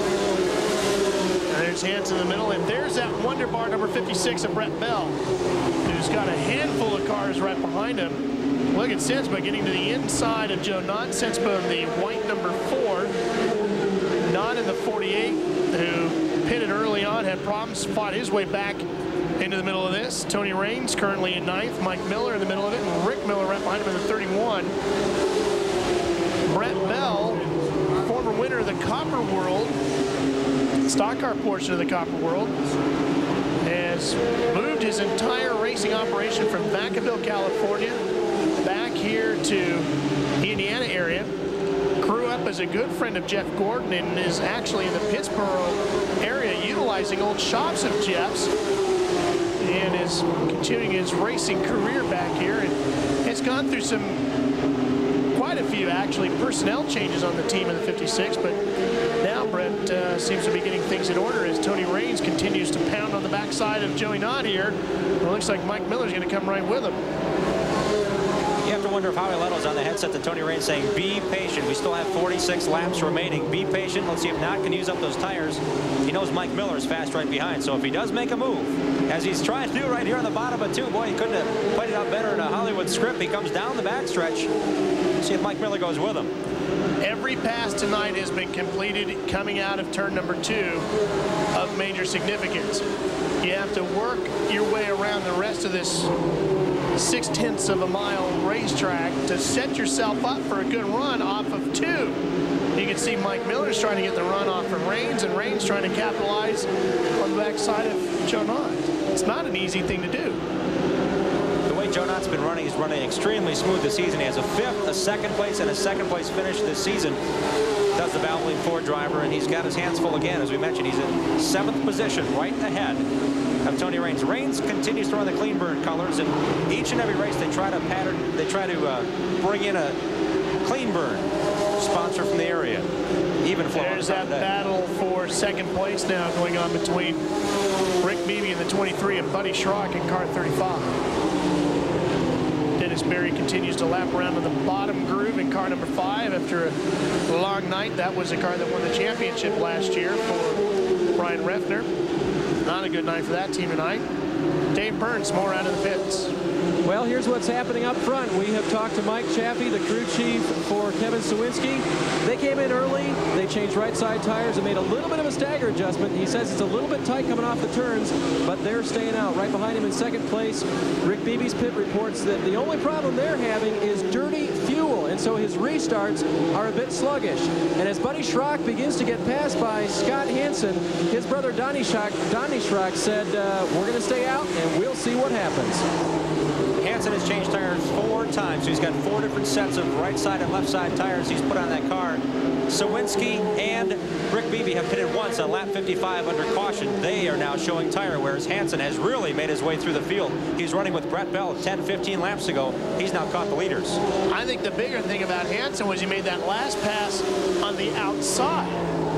And there's Hansen in the middle, and there's that Wonder Bar number fifty-six of Brett Bell, who's got a handful of cars right behind him. Look at Sensiba getting to the inside of Joe Knott. Sensiba in the white number four. Knott in the forty-eight, who pitted early on, had problems, fought his way back into the middle of this. Tony Raines currently in ninth. Mike Miller in the middle of it, and Rick Miller right behind him in the thirty-one. Brett Bell, former winner of the Copper World, stock car portion of the Copper World, has moved his entire racing operation from Vacaville, California, back here to the Indiana area. Grew up as a good friend of Jeff Gordon and is actually in the Pittsburgh area utilizing old shops of Jeff's, and is continuing his racing career back here, and has gone through some quite a few actually personnel changes on the team in the fifty-six, but now Brett uh, seems to be getting things in order as Tony Raines continues to pound on the backside of Joey Knott here. It looks like Mike Miller's going to come right with him. You have to wonder if Howie Lettle's on the headset to Tony Raines saying, be patient. We still have forty-six laps remaining. Be patient. Let's see if Knott can use up those tires. He knows Mike Miller is fast right behind, so if he does make a move, as he's trying to do right here on the bottom of two, boy, he couldn't have played it out better in a Hollywood script. He comes down the backstretch. See if Mike Miller goes with him. Every pass tonight has been completed coming out of turn number two of major significance. You have to work your way around the rest of this six-tenths of a mile racetrack to set yourself up for a good run off of two. You can see Mike Miller's trying to get the run off from Raines, and Raines trying to capitalize on the backside of Joe Knott. It's not an easy thing to do. The way Joe Knott's been running, he's running extremely smooth this season. He has a fifth, a second place, and a second place finish this season. Does the Valvoline Ford driver, and he's got his hands full again. As we mentioned, he's in seventh position, right ahead of Tony Raines. Raines continues to run the clean burn colors, and each and every race they try to pattern, they try to uh, bring in a clean burn sponsor from the area. Even flow. There's that battle for second place now going on between Rick Beebe in the twenty-three and Buddy Schrock in car thirty-five. Dennis Berry continues to lap around in the bottom groove in car number five after a long night. That was the car that won the championship last year for Brian Refner. Not a good night for that team tonight. Dave Burns more out of the pits. Well, here's what's happening up front. We have talked to Mike Chaffee, the crew chief for Kevin Sawinski. They came in early. They changed right side tires and made a little bit of a stagger adjustment. He says it's a little bit tight coming off the turns, but they're staying out. Right behind him in second place, Rick Beebe's pit reports that the only problem they're having is dirty fuel, and so his restarts are a bit sluggish. And as Buddy Schrock begins to get passed by Scott Hansen, his brother Donnie Schrock, Donnie Schrock said, uh, we're going to stay out and we'll see what happens. Hansen has changed tires four times, so he's got four different sets of right side and left side tires he's put on that car. Sawinski and Rick Beebe have pitted once on lap fifty-five under caution. They are now showing tire wears. Hansen has really made his way through the field. He's running with Brett Bell ten, fifteen laps ago. He's now caught the leaders. I think the bigger thing about Hansen was he made that last pass on the outside.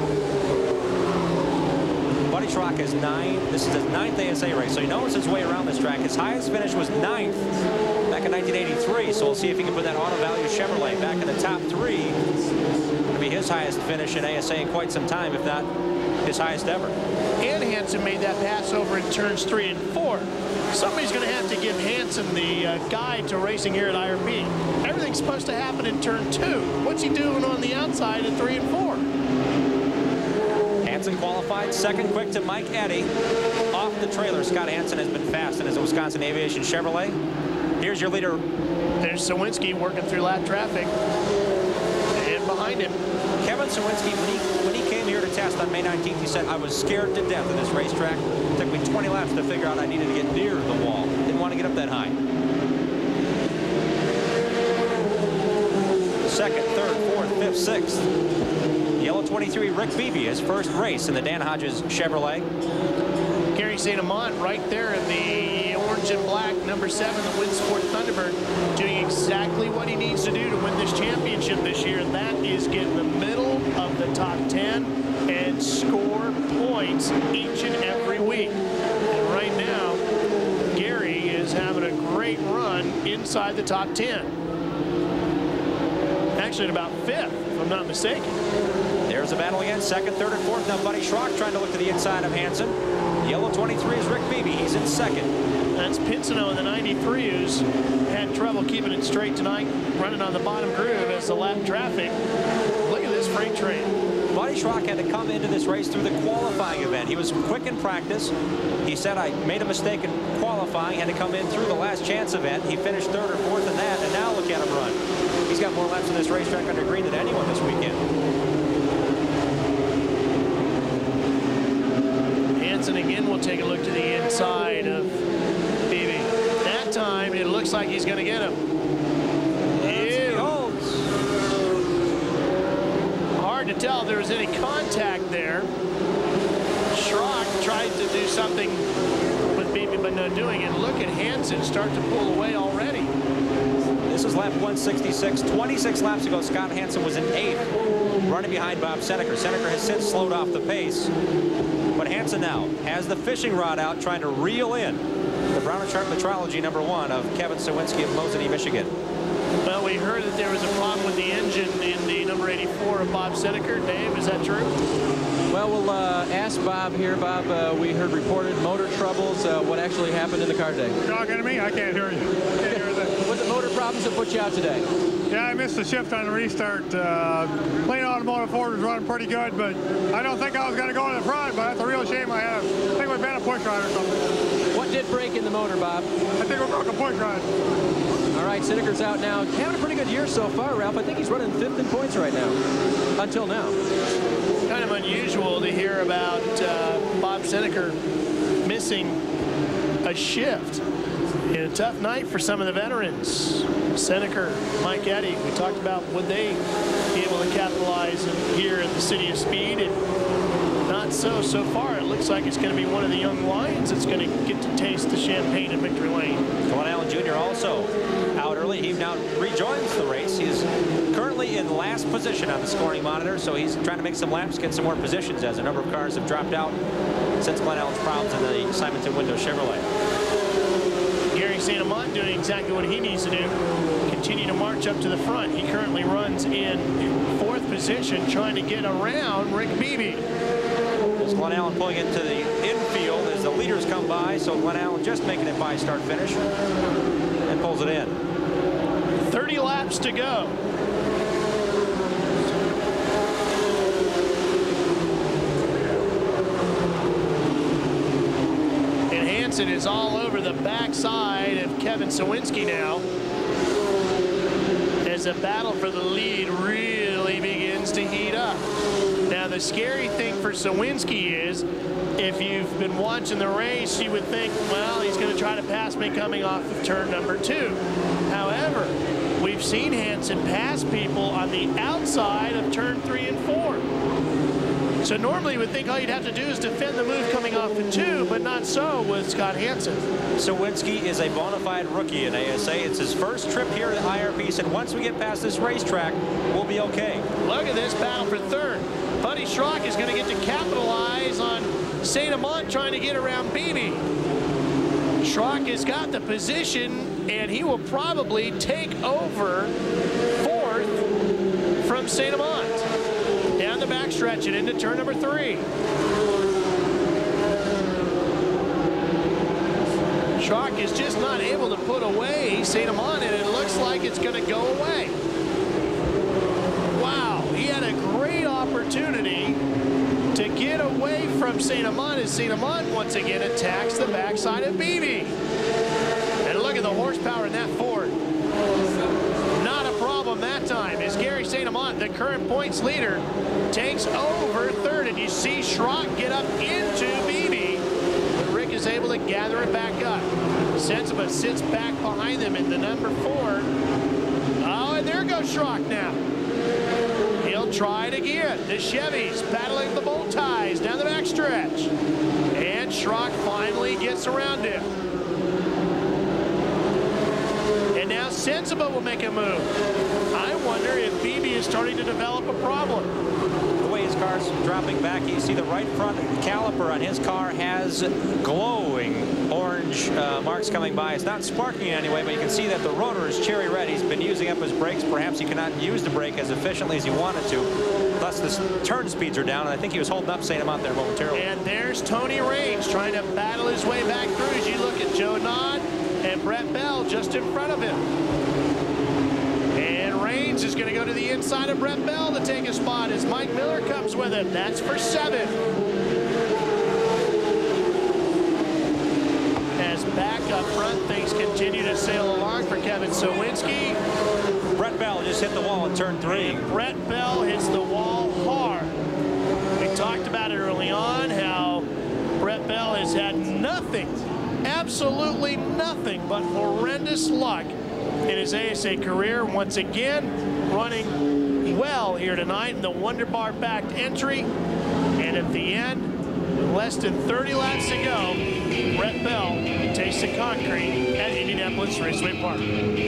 Buddy Schrock has nine. This is his ninth A S A race, so he knows his way around this track. His highest finish was ninth back in nineteen eighty-three, so we'll see if he can put that Auto Value Chevrolet back in the top three. It'll be his highest finish in A S A in quite some time, if not his highest ever. And Hansen made that pass over in turns three and four. Somebody's going to have to give Hansen the uh, guide to racing here at I R P. Everything's supposed to happen in turn two. What's he doing on the outside at three and four? Hansen qualified second quick to Mike Eddy. Off the trailer, Scott Hansen has been fast in his Wisconsin Aviation Chevrolet. Here's your leader. There's Sawinski working through lap traffic. And behind him, Kevin Sawinski, when he, when he came here to test on May nineteenth, he said, I was scared to death of this racetrack. It took me twenty laps to figure out I needed to get near the wall. Didn't want to get up that high. Second, third, fourth, fifth, sixth. Yellow twenty-three, Rick Beebe, his first race in the Dan Hodges Chevrolet. Gary Saint Amant right there in the orange and black, number seven, the Winsport Thunderbird, doing exactly what he needs to do to win this championship this year, and that is get in the middle of the top ten and score points each and every week. And right now, Gary is having a great run inside the top ten. Actually at about fifth, if I'm not mistaken. There's a battle again, second, third, and fourth. Now Buddy Schrock trying to look to the inside of Hansen. Yellow twenty-three is Rick Beebe. He's in second. That's Pinsino in the ninety-three, who's had trouble keeping it straight tonight, running on the bottom groove as the lap traffic. Look at this freight train. Buddy Schrock had to come into this race through the qualifying event. He was quick in practice. He said, I made a mistake in qualifying, had to come in through the last chance event. He finished third or fourth in that, and now look at him run. He's got more laps on this racetrack under green than anyone this weekend. Hansen again will take a look to the inside of Beebe. That time, it looks like he's going to get him. Hard to tell if there was any contact there. Schrock tried to do something with Beebe, but not doing it. Look at Hansen start to pull away already. This is lap one sixty-six. twenty-six laps ago, Scott Hansen was in eighth, running behind Bob Seneker. Seneker has since slowed off the pace. But Hansen now has the fishing rod out, trying to reel in the Brown and Sharp Metrology number one of Kevin Sawinski of Mosinee, Michigan. Well, we heard that there was a problem with the engine in the number eighty-four of Bob Seneker. Dave, is that true? Well, we'll uh, ask Bob here. Bob, uh, we heard reported motor troubles. Uh, what actually happened in the car today? You're talking to me? I can't hear you. Can't hear that. Was it motor problems that put you out today? Yeah, I missed the shift on the restart. Uh, Clean Automotive Ford was running pretty good, but I don't think I was going to go in the front, but that's a real shame I have. I think we've been a push rod or something. What did break in the motor, Bob? I think we broke a push rod. All right, Seneker's out now. Having a pretty good year so far, Ralph. I think he's running fifth in points right now, until now. Kind of unusual to hear about uh, Bob Seneker missing a shift. In a tough night for some of the veterans. Seneker, Mike Eddy, we talked about would they be able to capitalize here at the City of Speed, and not so. So far, it looks like it's going to be one of the young Lions that's going to get to taste the champagne in victory lane. Glenn Allen Junior also out early. He now rejoins the race. He's currently in last position on the scoring monitor, so he's trying to make some laps, get some more positions as a number of cars have dropped out since Glenn Allen's problems in the Simonton Window Chevrolet. Gary Saint Amant doing exactly what he needs to do. Continue to march up to the front. He currently runs in fourth position, trying to get around Rick Beebe. There's Glenn Allen pulling into the infield as the leaders come by, so Glenn Allen just making it by start finish and pulls it in. thirty laps to go. Hansen is all over the backside of Kevin Sawinski now as the battle for the lead really begins to heat up. Now the scary thing for Sawinski is if you've been watching the race, you would think, well, he's going to try to pass me coming off of turn number two. However, we've seen Hansen pass people on the outside of turn three and four. So normally you would think all you'd have to do is defend the move coming off of two, but not so with Scott Hansen. Sawinski is a bona fide rookie in A S A. It's his first trip here at I R P, and once we get past this racetrack, we'll be okay. Look at this battle for third. Buddy Schrock is going to get to capitalize on Saint Amant trying to get around Beebe. Schrock has got the position, and he will probably take over fourth from Saint Amant. Down the backstretch and into turn number three. Schrock is just not able to put away Saint Amant, and it looks like it's going to go away. Wow, he had a great opportunity to get away from Saint Amant as Saint Amant once again attacks the backside of Beebe. And look at the horsepower in that Ford. Not a problem that time as Gary Saint Amant, the current points leader, takes over third, and you see Schrock get up into Beebe, but Rick is able to gather it back up. Sensima sits back behind them in the number four. Oh, and there goes Schrock now. He'll try it again. The Chevys battling the bow ties down the backstretch, and Schrock finally gets around him. Sensible will make a move. I wonder if Beebe is starting to develop a problem. The way his car's dropping back, you see the right front caliper on his car has glowing orange uh, marks coming by. It's not sparking in any way, but you can see that the rotor is cherry red. He's been using up his brakes. Perhaps he cannot use the brake as efficiently as he wanted to. Thus, the turn speeds are down, and I think he was holding up Saint Amant there momentarily. And there's Tony Raines trying to battle his way back through as you look at Joe Nod and Brett Bell just in front of him. And Raines is going to go to the inside of Brett Bell to take a spot as Mike Miller comes with him. That's for seven. As back up front, things continue to sail along for Kevin Sawinski. Brett Bell just hit the wall in turn three. And Brett Bell hits the wall hard. We talked about it early on, how Brett Bell has had nothing, absolutely nothing but horrendous luck in his A S A career. Once again, running well here tonight in the Wonder Bar backed entry. And at the end, less than thirty laps to go, Brett Bell takes the concrete at Indianapolis Raceway Park.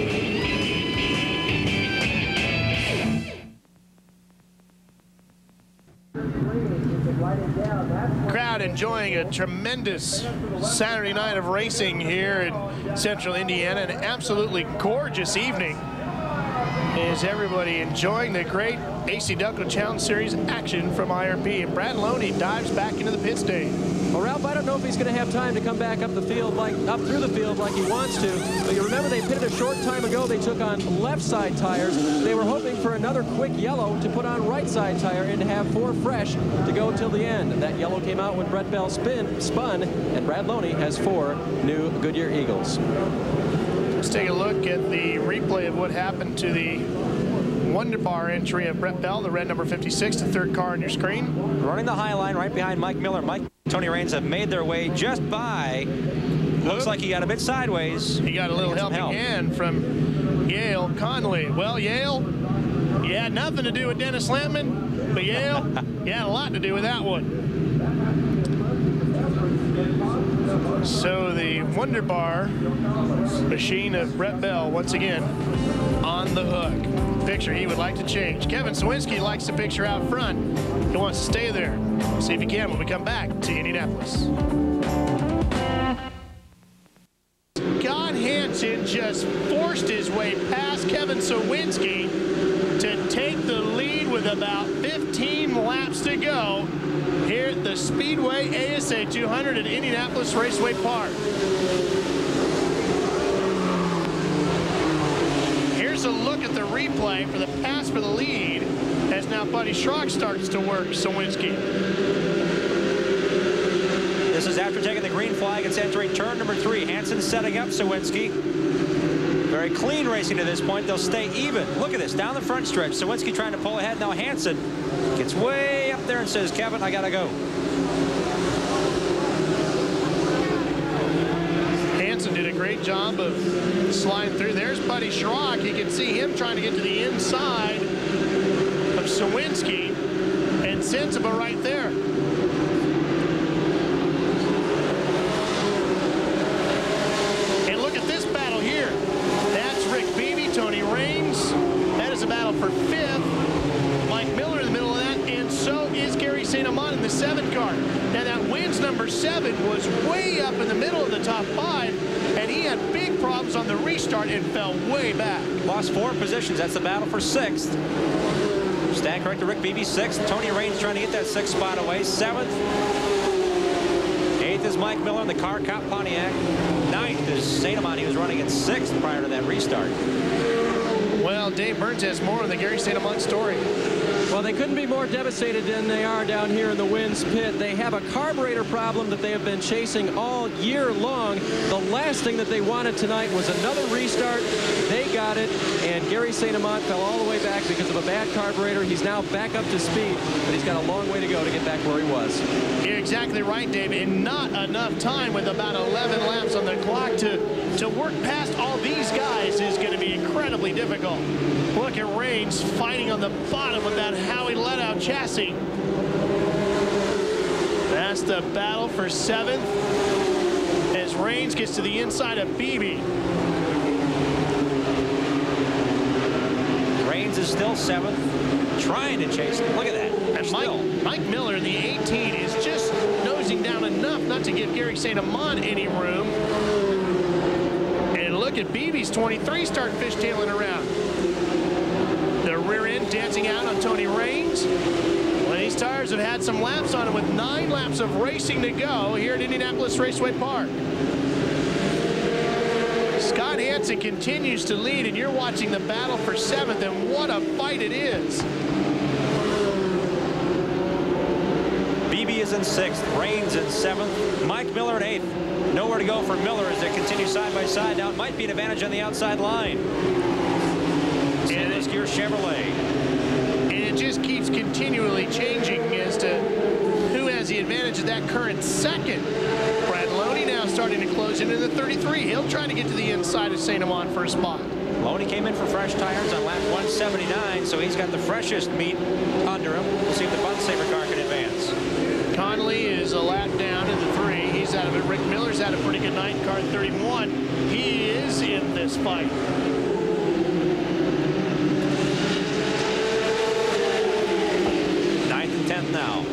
Crowd enjoying a tremendous Saturday night of racing here in central Indiana. An absolutely gorgeous evening as everybody enjoying the great A C-Delco Challenge Series action from I R P. And Brad Loney dives back into the pit stage. Well, Ralph, I don't know if he's going to have time to come back up the field, like up through the field like he wants to. But you remember they pitted a short time ago. They took on left side tires. They were hoping for another quick yellow to put on right side tire and to have four fresh to go till the end. And that yellow came out when Brett Bell spin, spun, and Brad Loney has four new Goodyear Eagles. Let's take a look at the replay of what happened to the Wonder Bar entry of Brett Bell, the red number fifty-six, the third car on your screen. Running the high line right behind Mike Miller. Mike Tony Raines have made their way just by. Looks like he got a bit sideways. He got a little helping help. hand from Yale Conley. Well, Yale, you had nothing to do with Dennis Lampman, but Yale, you had a lot to do with that one. So the Wonder Bar machine of Brett Bell once again on the hook. Picture he would like to change. Kevin Sawinski likes the picture out front. He wants to stay there. We'll see if he can when we come back to Indianapolis. Scott Hansen just forced his way past Kevin Sawinski to take the lead with about fifteen laps to go here at the Speedway A S A two hundred at Indianapolis Raceway Park. Here's a look at the replay for the pass for the lead as now Buddy Schrock starts to work Sawinski. This is after taking the green flag. It's entering turn number three. Hansen setting up Sawinski. Very clean racing to this point. They'll stay even. Look at this, down the front stretch. Sawinski trying to pull ahead. Now Hansen gets way up there and says, Kevin, I gotta go. Hansen did a great job of sliding through. There's Buddy Schrock. You can see him trying to get to the inside of Sawinski, and Sensible right there. And look at this battle here. That's Rick Beebe, Tony Raines. That is a battle for fifth. Mike Miller in the middle of that, and so is Gary Saint Amant in the seven car. Now that wins number seven was way up in the middle of the top five, and he had big problems on the restart and fell way back. Lost four positions. That's the battle for sixth. Stand corrected, Rick Beebe, sixth. Tony Raines trying to get that sixth spot away. Seventh. Eighth is Mike Miller in the car, Cop Pontiac. Ninth is Saint Amant. He was running in sixth prior to that restart. Well, Dave Burns has more on the Gary Saint Amant story. Well, they couldn't be more devastated than they are down here in the Wins pit. They have a carburetor problem that they have been chasing all year long. The last thing that they wanted tonight was another restart. They got it, and Gary Saint Amant fell all the way back because of a bad carburetor. He's now back up to speed, but he's got a long way to go to get back where he was. You're exactly right, Dave, and not enough time with about eleven laps on the clock to, to work past all these guys is going to be incredibly difficult. Look at Raines fighting on the bottom of that Howie let-out chassis. That's the battle for seventh as Raines gets to the inside of Beebe. is still seventh, trying to chase. Look at that. And Mike, Mike Miller, the eighteen, is just nosing down enough not to give Gary Saint Amant any room. And look at Beebe's twenty-three start fishtailing around. The rear end dancing out on Tony Raines. Well, these tires have had some laps on it with nine laps of racing to go here at Indianapolis Raceway Park. Scott Hansen continues to lead, and you're watching the battle for seventh, and what a fight it is. Beebe is in sixth, Raines in seventh, Mike Miller in eighth. Nowhere to go for Miller as they continue side by side. Now it might be an advantage on the outside line. Saint Louis Gear Chevrolet. And it just keeps continually changing as to who has the advantage of that current second. Brad Loney now starting to close into the thirty-three. He'll try to get to the inside of Saint Amant for a spot. Loney came in for fresh tires on lap one seventy-nine, so he's got the freshest meat under him. We'll see if the Bun Saver car can advance. Conley is a lap down in the three. He's out of it. Rick Miller's had a pretty good night in car thirty-one. He is in this fight. Ninth and tenth now.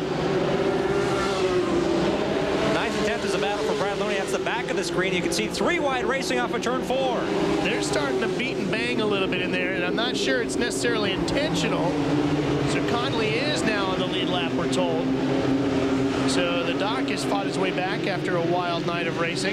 Ninth and tenth is a battle for Brad Loney. That's the back of the screen. You can see three wide racing off of turn four. They're starting to beat and bang a little bit in there, and I'm not sure it's necessarily intentional. So Conley is now on the lead lap, we're told. So the Doc has fought his way back after a wild night of racing.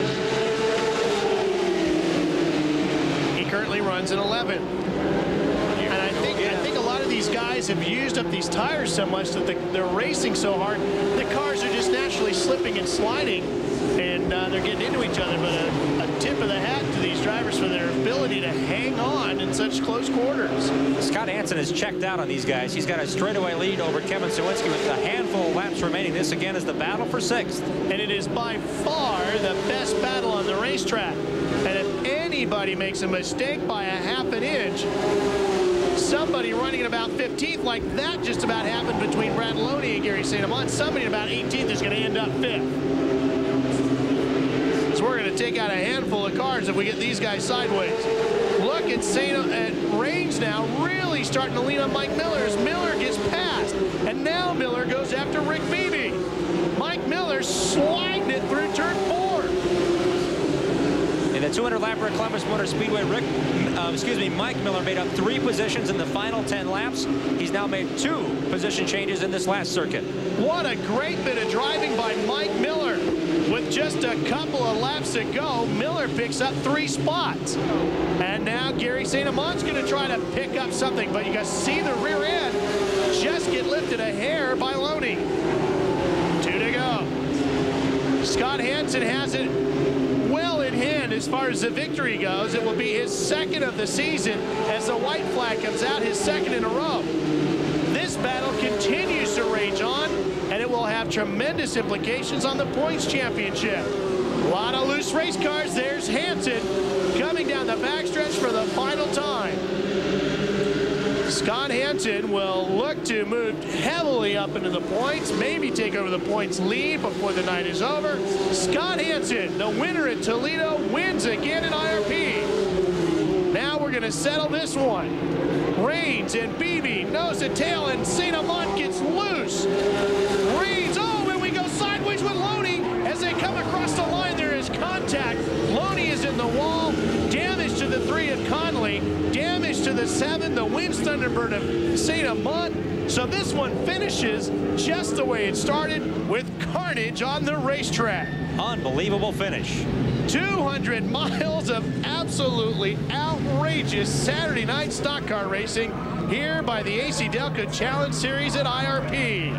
He currently runs in eleventh. And I think I think a lot of these guys have used up these tires so much that the, they're racing so hard, the cars are just naturally slipping and sliding, and uh, they're getting into each other. But a, a tip of the hat to these drivers for their ability to hang on in such close quarters. Scott Hansen has checked out on these guys. He's got a straightaway lead over Kevin Sawinski with a handful of laps remaining. This again is the battle for sixth. And it is by far the best battle on the racetrack. And if anybody makes a mistake by a half an inch, somebody running at about fifteenth, like that just about happened between Brad Loney and Gary Saint Amant, somebody at about eighteenth is going to end up fifth. So we're going to take out a handful of cars if we get these guys sideways. Look at Saint at Raines now really starting to lean on Mike Miller as Miller gets past. And now Miller goes after Rick Beebe. Mike Miller sliding it through turn four. In the two hundred lapper at Columbus Motor Speedway, Rick, uh, excuse me, Mike Miller made up three positions in the final ten laps. He's now made two position changes in this last circuit. What a great bit of driving by Mike Miller. With just a couple of laps to go, Miller picks up three spots. And now Gary Saint Amant's going to try to pick up something, but you can see the rear end just get lifted a hair by Loney. Two to go. Scott Hansen has it well in hand as far as the victory goes. It will be his second of the season as the white flag comes out, his second in a row. This battle continues to rage on, and it will have tremendous implications on the points championship. A lot of loose race cars. There's Hansen coming down the backstretch for the final time. Scott Hansen will look to move heavily up into the points, maybe take over the points lead before the night is over. Scott Hansen, the winner at Toledo, wins again in I R P. Now we're going to settle this one. Raines and Beebe nose to tail, and Saint Amant gets loose. Raines, oh, and we go sideways with Loney as they come across the line. There is contact. Loney is in the wall. Damage to the three of Conley. Damage to the seven, the Winds Thunderbird of Saint Amant. So this one finishes just the way it started, with carnage on the racetrack. Unbelievable finish. two hundred miles of absolutely outrageous Saturday night stock car racing here by the A C Delco Challenge Series at I R P.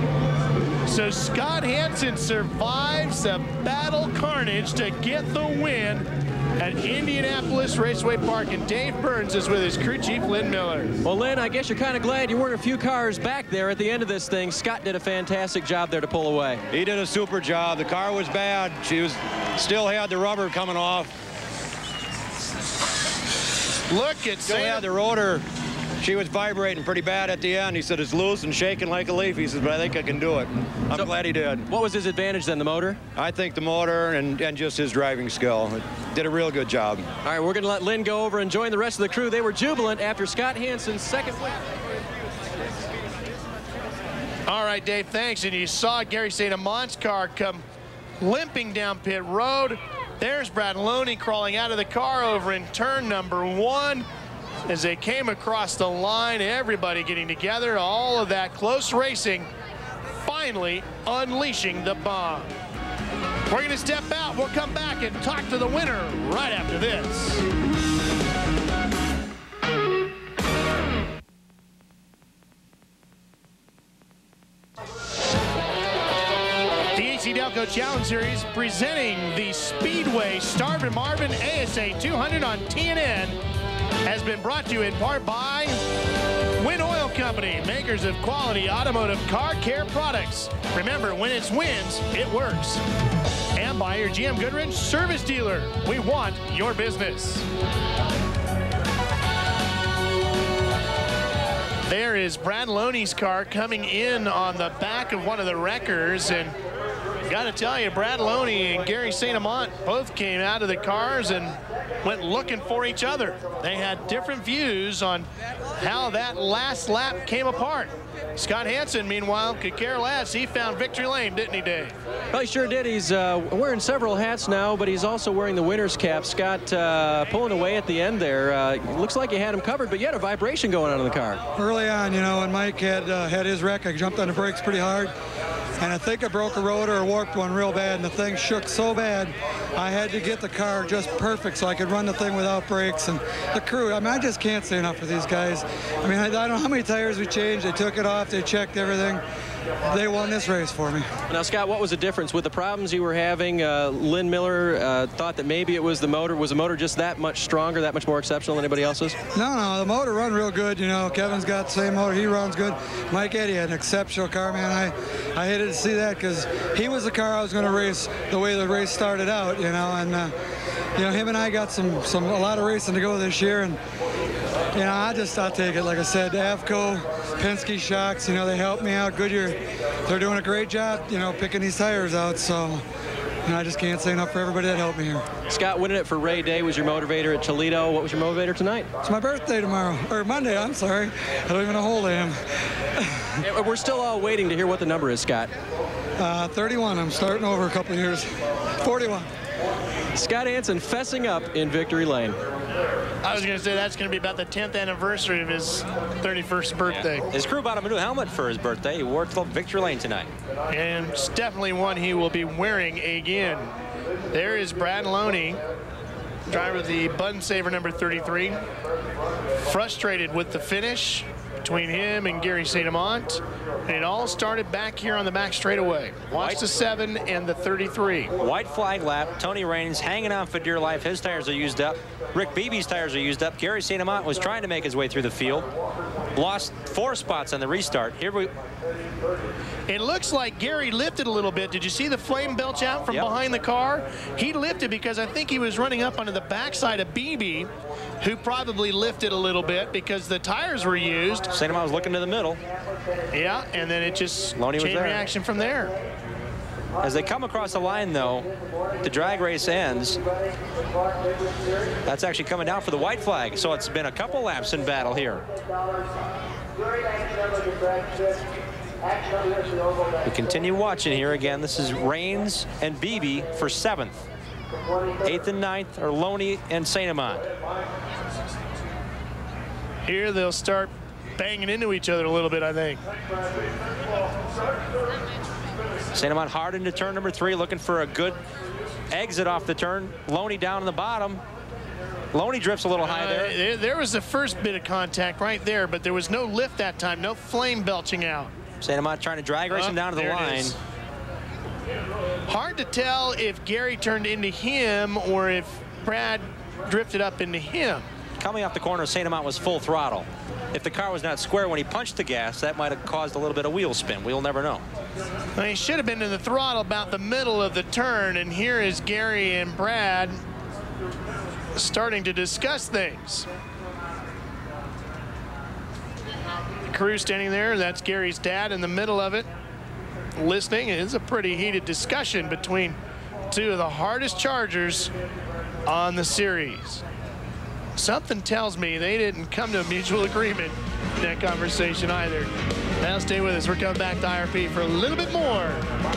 So Scott Hansen survives the battle carnage to get the win at Indianapolis Raceway Park, and Dave Burns is with his crew chief, Lynn Miller. Well, Lynn, I guess you're kind of glad you weren't a few cars back there at the end of this thing. Scott did a fantastic job there to pull away. He did a super job. The car was bad. She was still had the rubber coming off. Look at Still had the rotor she was vibrating pretty bad at the end. He said, it's loose and shaking like a leaf. He says, but I think I can do it. I'm so glad he did. What was his advantage then, the motor? I think the motor and, and just his driving skill. Did a real good job. All right, we're going to let Lynn go over and join the rest of the crew. They were jubilant after Scott Hansen's second win. All right, Dave, thanks. And you saw Gary Saint Amant's car come limping down pit road. There's Brad Loney crawling out of the car over in turn number one. As they came across the line, everybody getting together, all of that close racing, finally unleashing the bomb. We're going to step out. We'll come back and talk to the winner right after this. The A C Delco Challenge Series presenting the Speedway Starvin' Marvin A S A two hundred on T N N has been brought to you in part by Win Oil Company, makers of quality automotive car care products. Remember, when it's wins, it works. And by your G M Goodrich service dealer. We want your business. There is Brad Loney's car coming in on the back of one of the wreckers, and got to tell you, Brad Loney and Gary Saint Amant both came out of the cars and went looking for each other. They had different views on how that last lap came apart. Scott Hansen, meanwhile, could care less. He found victory lane, didn't he, Dave? Well, he sure did. He's uh, wearing several hats now, but he's also wearing the winner's cap. Scott uh, pulling away at the end there. Uh, looks like he had him covered, but yet a vibration going on in the car. Early on, you know, when Mike had, uh, had his wreck, I jumped on the brakes pretty hard. And I think I broke a rotor or warped one real bad, and the thing shook so bad, I had to get the car just perfect so I could run the thing without brakes. And the crew, I mean, I just can't say enough for these guys. I mean, I, I don't know how many tires we changed. They took it off. They checked everything. They won this race for me. Now, Scott, what was the difference with the problems you were having? Uh, Lynn Miller uh, thought that maybe it was the motor. Was the motor just that much stronger, that much more exceptional than anybody else's? No, no, the motor run real good. You know, Kevin's got the same motor. He runs good. Mike Eddy had an exceptional car, man. I, I hated to see that because he was the car I was going to race the way the race started out, you know. And, uh, you know, him and I got some, some a lot of racing to go this year. And, you know, I just, I'll take it. Like I said, Avco, Penske shocks, you know, they helped me out. Goodyear, they're doing a great job, you know, picking these tires out. So, you know, I just can't say enough for everybody that helped me here. Scott, winning it for Ray Day was your motivator at Toledo. What was your motivator tonight? It's my birthday tomorrow, or Monday, I'm sorry. I don't even know how old I am. We're still all waiting to hear what the number is, Scott. Uh, thirty-one, I'm starting over a couple of years. forty-one. Scott Hansen fessing up in victory lane. I was going to say that's going to be about the tenth anniversary of his thirty-first birthday. Yeah. His crew bought him a new helmet for his birthday. He wore it to victory lane tonight. And it's definitely one he will be wearing again. There is Brad Loney, driver of the Button Saver number thirty-three. Frustrated with the finish between him and Gary Saint Amant. And it all started back here on the back straightaway. Watch White, the seven and the thirty-three. White flag lap. Tony Raines hanging on for dear life. His tires are used up. Rick Beebe's tires are used up. Gary Saint Amant was trying to make his way through the field. Lost four spots on the restart. Here we. It looks like Gary lifted a little bit. Did you see the flame belch out from yep. behind the car? He lifted because I think he was running up onto the backside of Beebe, who probably lifted a little bit because the tires were used. Saint Amant was looking to the middle. Yeah, and then it just Loney chain was there. reaction from there. As they come across the line, though, the drag race ends. That's actually coming down for the white flag. So it's been a couple laps in battle here. We continue watching here again. This is Raines and Beebe for seventh. Eighth and ninth are Loney and Saint Amant. Here they'll start banging into each other a little bit, I think. Saint Amant hard into turn number three, looking for a good exit off the turn. Loney down in the bottom. Loney drifts a little high there. Uh, there. There was the first bit of contact right there, but there was no lift that time, no flame belching out. Saint Amant trying to drag race oh, him down to the line. Hard to tell if Gary turned into him or if Brad drifted up into him. Coming off the corner, Saint Amant was full throttle. If the car was not square when he punched the gas, that might have caused a little bit of wheel spin. We'll never know. Well, he should have been in the throttle about the middle of the turn, and here is Gary and Brad starting to discuss things. crew standing there. That's Gary's dad in the middle of it, listening. It is a pretty heated discussion between two of the hardest chargers on the series. Something tells me they didn't come to a mutual agreement in that conversation either. Now stay with us. We're coming back to I R P for a little bit more.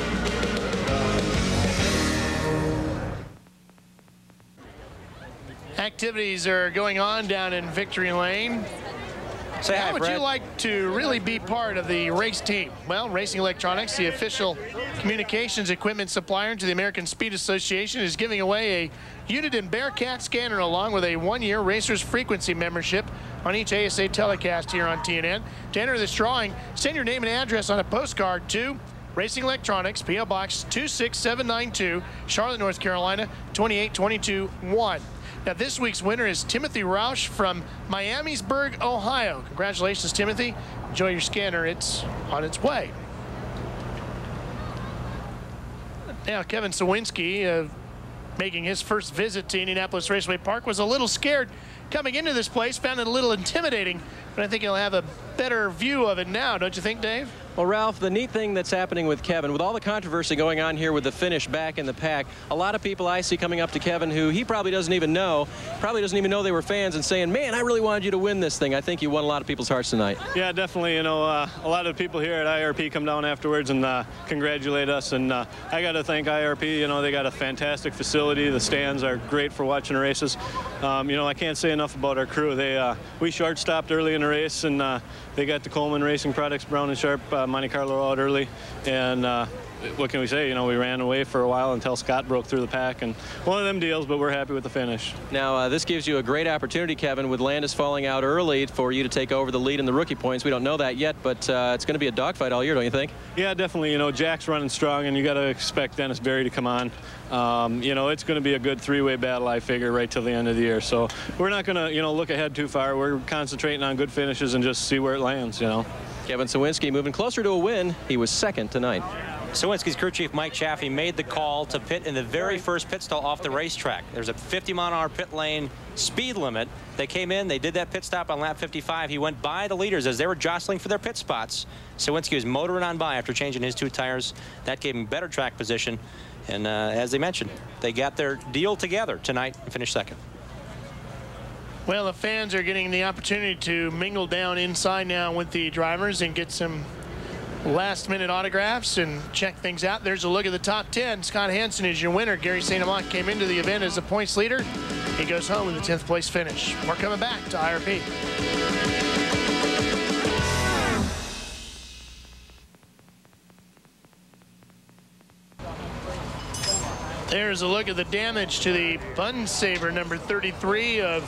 Activities are going on down in Victory Lane. Say How hi, would Brad. you like to really be part of the race team? Well, Racing Electronics, the official communications equipment supplier to the American Speed Association, is giving away a Unit and Bearcat scanner along with a one-year Racers Frequency membership on each A S A telecast here on T N N. To enter this drawing, send your name and address on a postcard to Racing Electronics, P O Box two six seven nine two, Charlotte, North Carolina, two eight two two one. Now, this week's winner is Timothy Roush from Miamisburg, Ohio. Congratulations, Timothy. Enjoy your scanner. It's on its way. Now, Kevin Sawinski, uh, making his first visit to Indianapolis Raceway Park, was a little scared coming into this place, found it a little intimidating, but I think he'll have a better view of it now, don't you think, Dave? Well, Ralph, the neat thing that's happening with Kevin, with all the controversy going on here with the finish back in the pack, a lot of people I see coming up to Kevin who he probably doesn't even know, probably doesn't even know they were fans, and saying, man, I really wanted you to win this thing. I think you won a lot of people's hearts tonight. Yeah, definitely. You know, uh, a lot of people here at I R P come down afterwards and uh, congratulate us. And uh, I got to thank I R P. You know, they got a fantastic facility. The stands are great for watching races. Um, you know, I can't say enough about our crew. They uh, we short stopped early in the race, and uh, they got the Coleman Racing Products Brown and Sharp uh, Monte Carlo out early. And uh, what can we say? You know, we ran away for a while until Scott broke through the pack, and one of them deals, but we're happy with the finish. Now, uh, this gives you a great opportunity, Kevin, with Landis falling out early, for you to take over the lead in the rookie points. We don't know that yet, but uh, it's going to be a dogfight all year, don't you think? Yeah, definitely. You know, Jack's running strong, and you got to expect Dennis Berry to come on. Um, you know, it's going to be a good three-way battle, I figure, right till the end of the year. So we're not going to, you know, look ahead too far. We're concentrating on good finishes and just see where it lands, you know. Kevin Sawinski moving closer to a win. He was second tonight. Sawinski's crew chief Mike Chaffee made the call to pit in the very first pit stall off the racetrack. There's a fifty mile an hour pit lane speed limit. They came in, they did that pit stop on lap fifty-five. He went by the leaders as they were jostling for their pit spots. Sawinski was motoring on by after changing his two tires. That gave him better track position. And uh, as they mentioned, they got their deal together tonight and finished second. Well, the fans are getting the opportunity to mingle down inside now with the drivers and get some last-minute autographs and check things out. There's a look at the top ten. Scott Hansen is your winner. Gary Saint Amant came into the event as a points leader. He goes home with a tenth place finish. We're coming back to I R P. There's a look at the damage to the Bun Saver number thirty-three of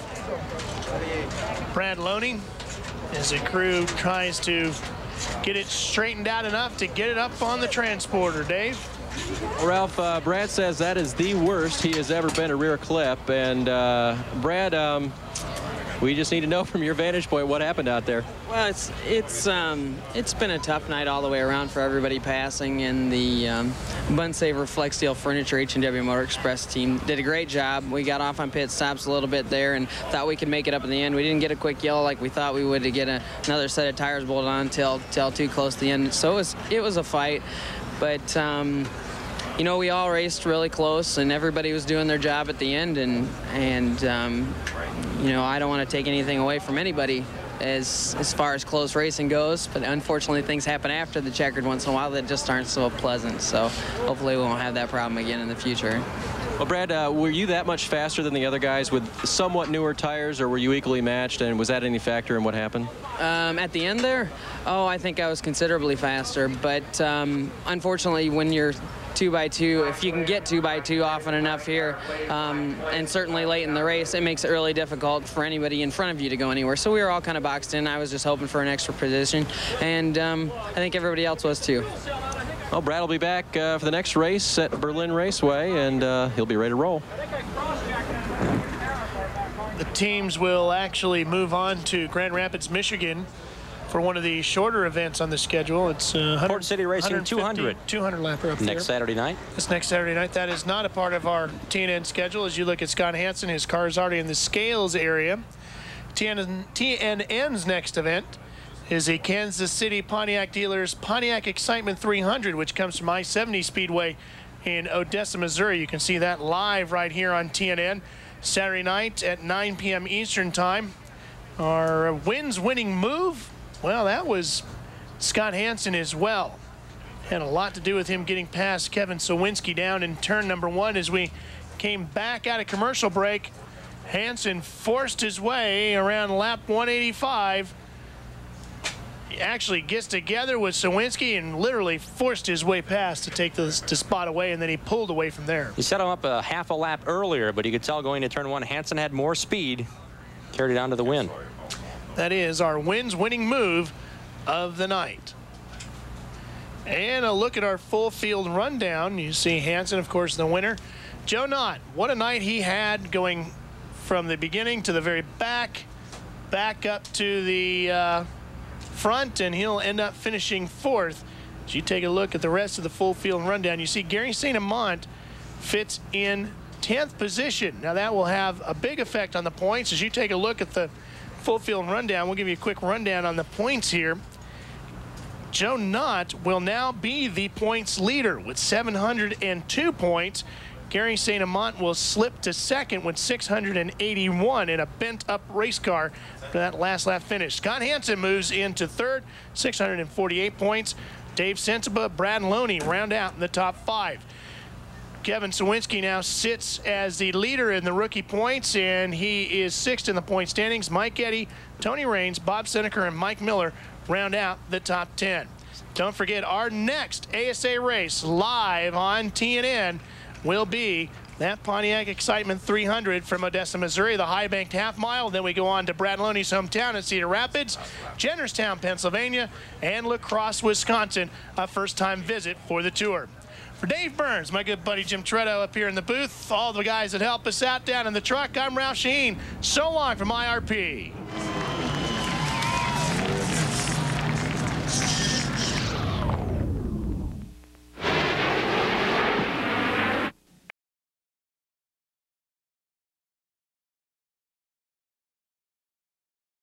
Brad Loney as the crew tries to get it straightened out enough to get it up on the transporter. Dave? Well, Ralph, uh, Brad says that is the worst he has ever been a rear clip. And uh, Brad, um, we just need to know from your vantage point what happened out there. Well, it's it's um, it's been a tough night all the way around for everybody passing, and the um, Bun Saver Flex Steel Furniture H and W Motor Express team did a great job. We got off on pit stops a little bit there and thought we could make it up in the end. We didn't get a quick yellow like we thought we would to get a, another set of tires bolted on until, until too close to the end. So it was, it was a fight, but um, you know, we all raced really close, and everybody was doing their job at the end, and and um, you know, I don't want to take anything away from anybody as as far as close racing goes, but unfortunately things happen after the checkered once in a while that just aren't so pleasant. So hopefully we won't have that problem again in the future. Well, Brad, uh, were you that much faster than the other guys with somewhat newer tires, or were you equally matched, and was that any factor in what happened? Um, at the end there, oh, I think I was considerably faster, but um, unfortunately when you're two by two, if you can get two by two often enough here, um, and certainly late in the race, it makes it really difficult for anybody in front of you to go anywhere. So we were all kind of boxed in. I was just hoping for an extra position, and um, I think everybody else was too. Well, Brad will be back uh, for the next race at Berlin Raceway, and uh, he'll be ready to roll. The teams will actually move on to Grand Rapids, Michigan for one of the shorter events on the schedule. It's uh, Port City Racing two hundred. two hundred lapper up next there. Saturday night. This next Saturday night. That is not a part of our T N N schedule. As you look at Scott Hansen, his car is already in the Scales area. T N N's next event is a Kansas City Pontiac Dealers Pontiac Excitement three hundred, which comes from I seventy Speedway in Odessa, Missouri. You can see that live right here on T N N Saturday night at nine P M Eastern Time. Our wins winning move, well, that was Scott Hansen as well. Had a lot to do with him getting past Kevin Sawinski down in turn number one. As we came back out of commercial break, Hansen forced his way around lap one eighty-five. He actually gets together with Sawinski and literally forced his way past to take the to spot away, and then he pulled away from there. He set him up a half a lap earlier, but you could tell going to turn one, Hansen had more speed, carried it on to the win. That is our wins winning move of the night. And a look at our full field rundown. You see Hansen, of course, the winner. Joe Knott, what a night he had, going from the beginning to the very back, back up to the uh, front, and he'll end up finishing fourth. As you take a look at the rest of the full field rundown, you see Gary Saint Amant fits in tenth position. Now that will have a big effect on the points. As you take a look at the full field rundown, we'll give you a quick rundown on the points here. Joe Knott will now be the points leader with seven hundred two points. Gary Saint Amant will slip to second with six hundred eighty-one in a bent-up race car for that last lap finish. Scott Hansen moves into third, six hundred forty-eight points. Dave Sensiba, Brad Loney round out in the top five. Kevin Sawinski now sits as the leader in the rookie points, and he is sixth in the point standings. Mike Eddy, Tony Raines, Bob Seneker, and Mike Miller round out the top ten. Don't forget, our next A S A race live on T N N will be that Pontiac Excitement three hundred from Odessa, Missouri, the high banked half mile. Then we go on to Brad Loney's hometown in Cedar Rapids, Jennerstown, Pennsylvania, and La Crosse, Wisconsin, a first-time visit for the tour. For Dave Burns, my good buddy Jim Toretto up here in the booth, all the guys that help us out down in the truck, I'm Ralph Sheen. So long from I R P.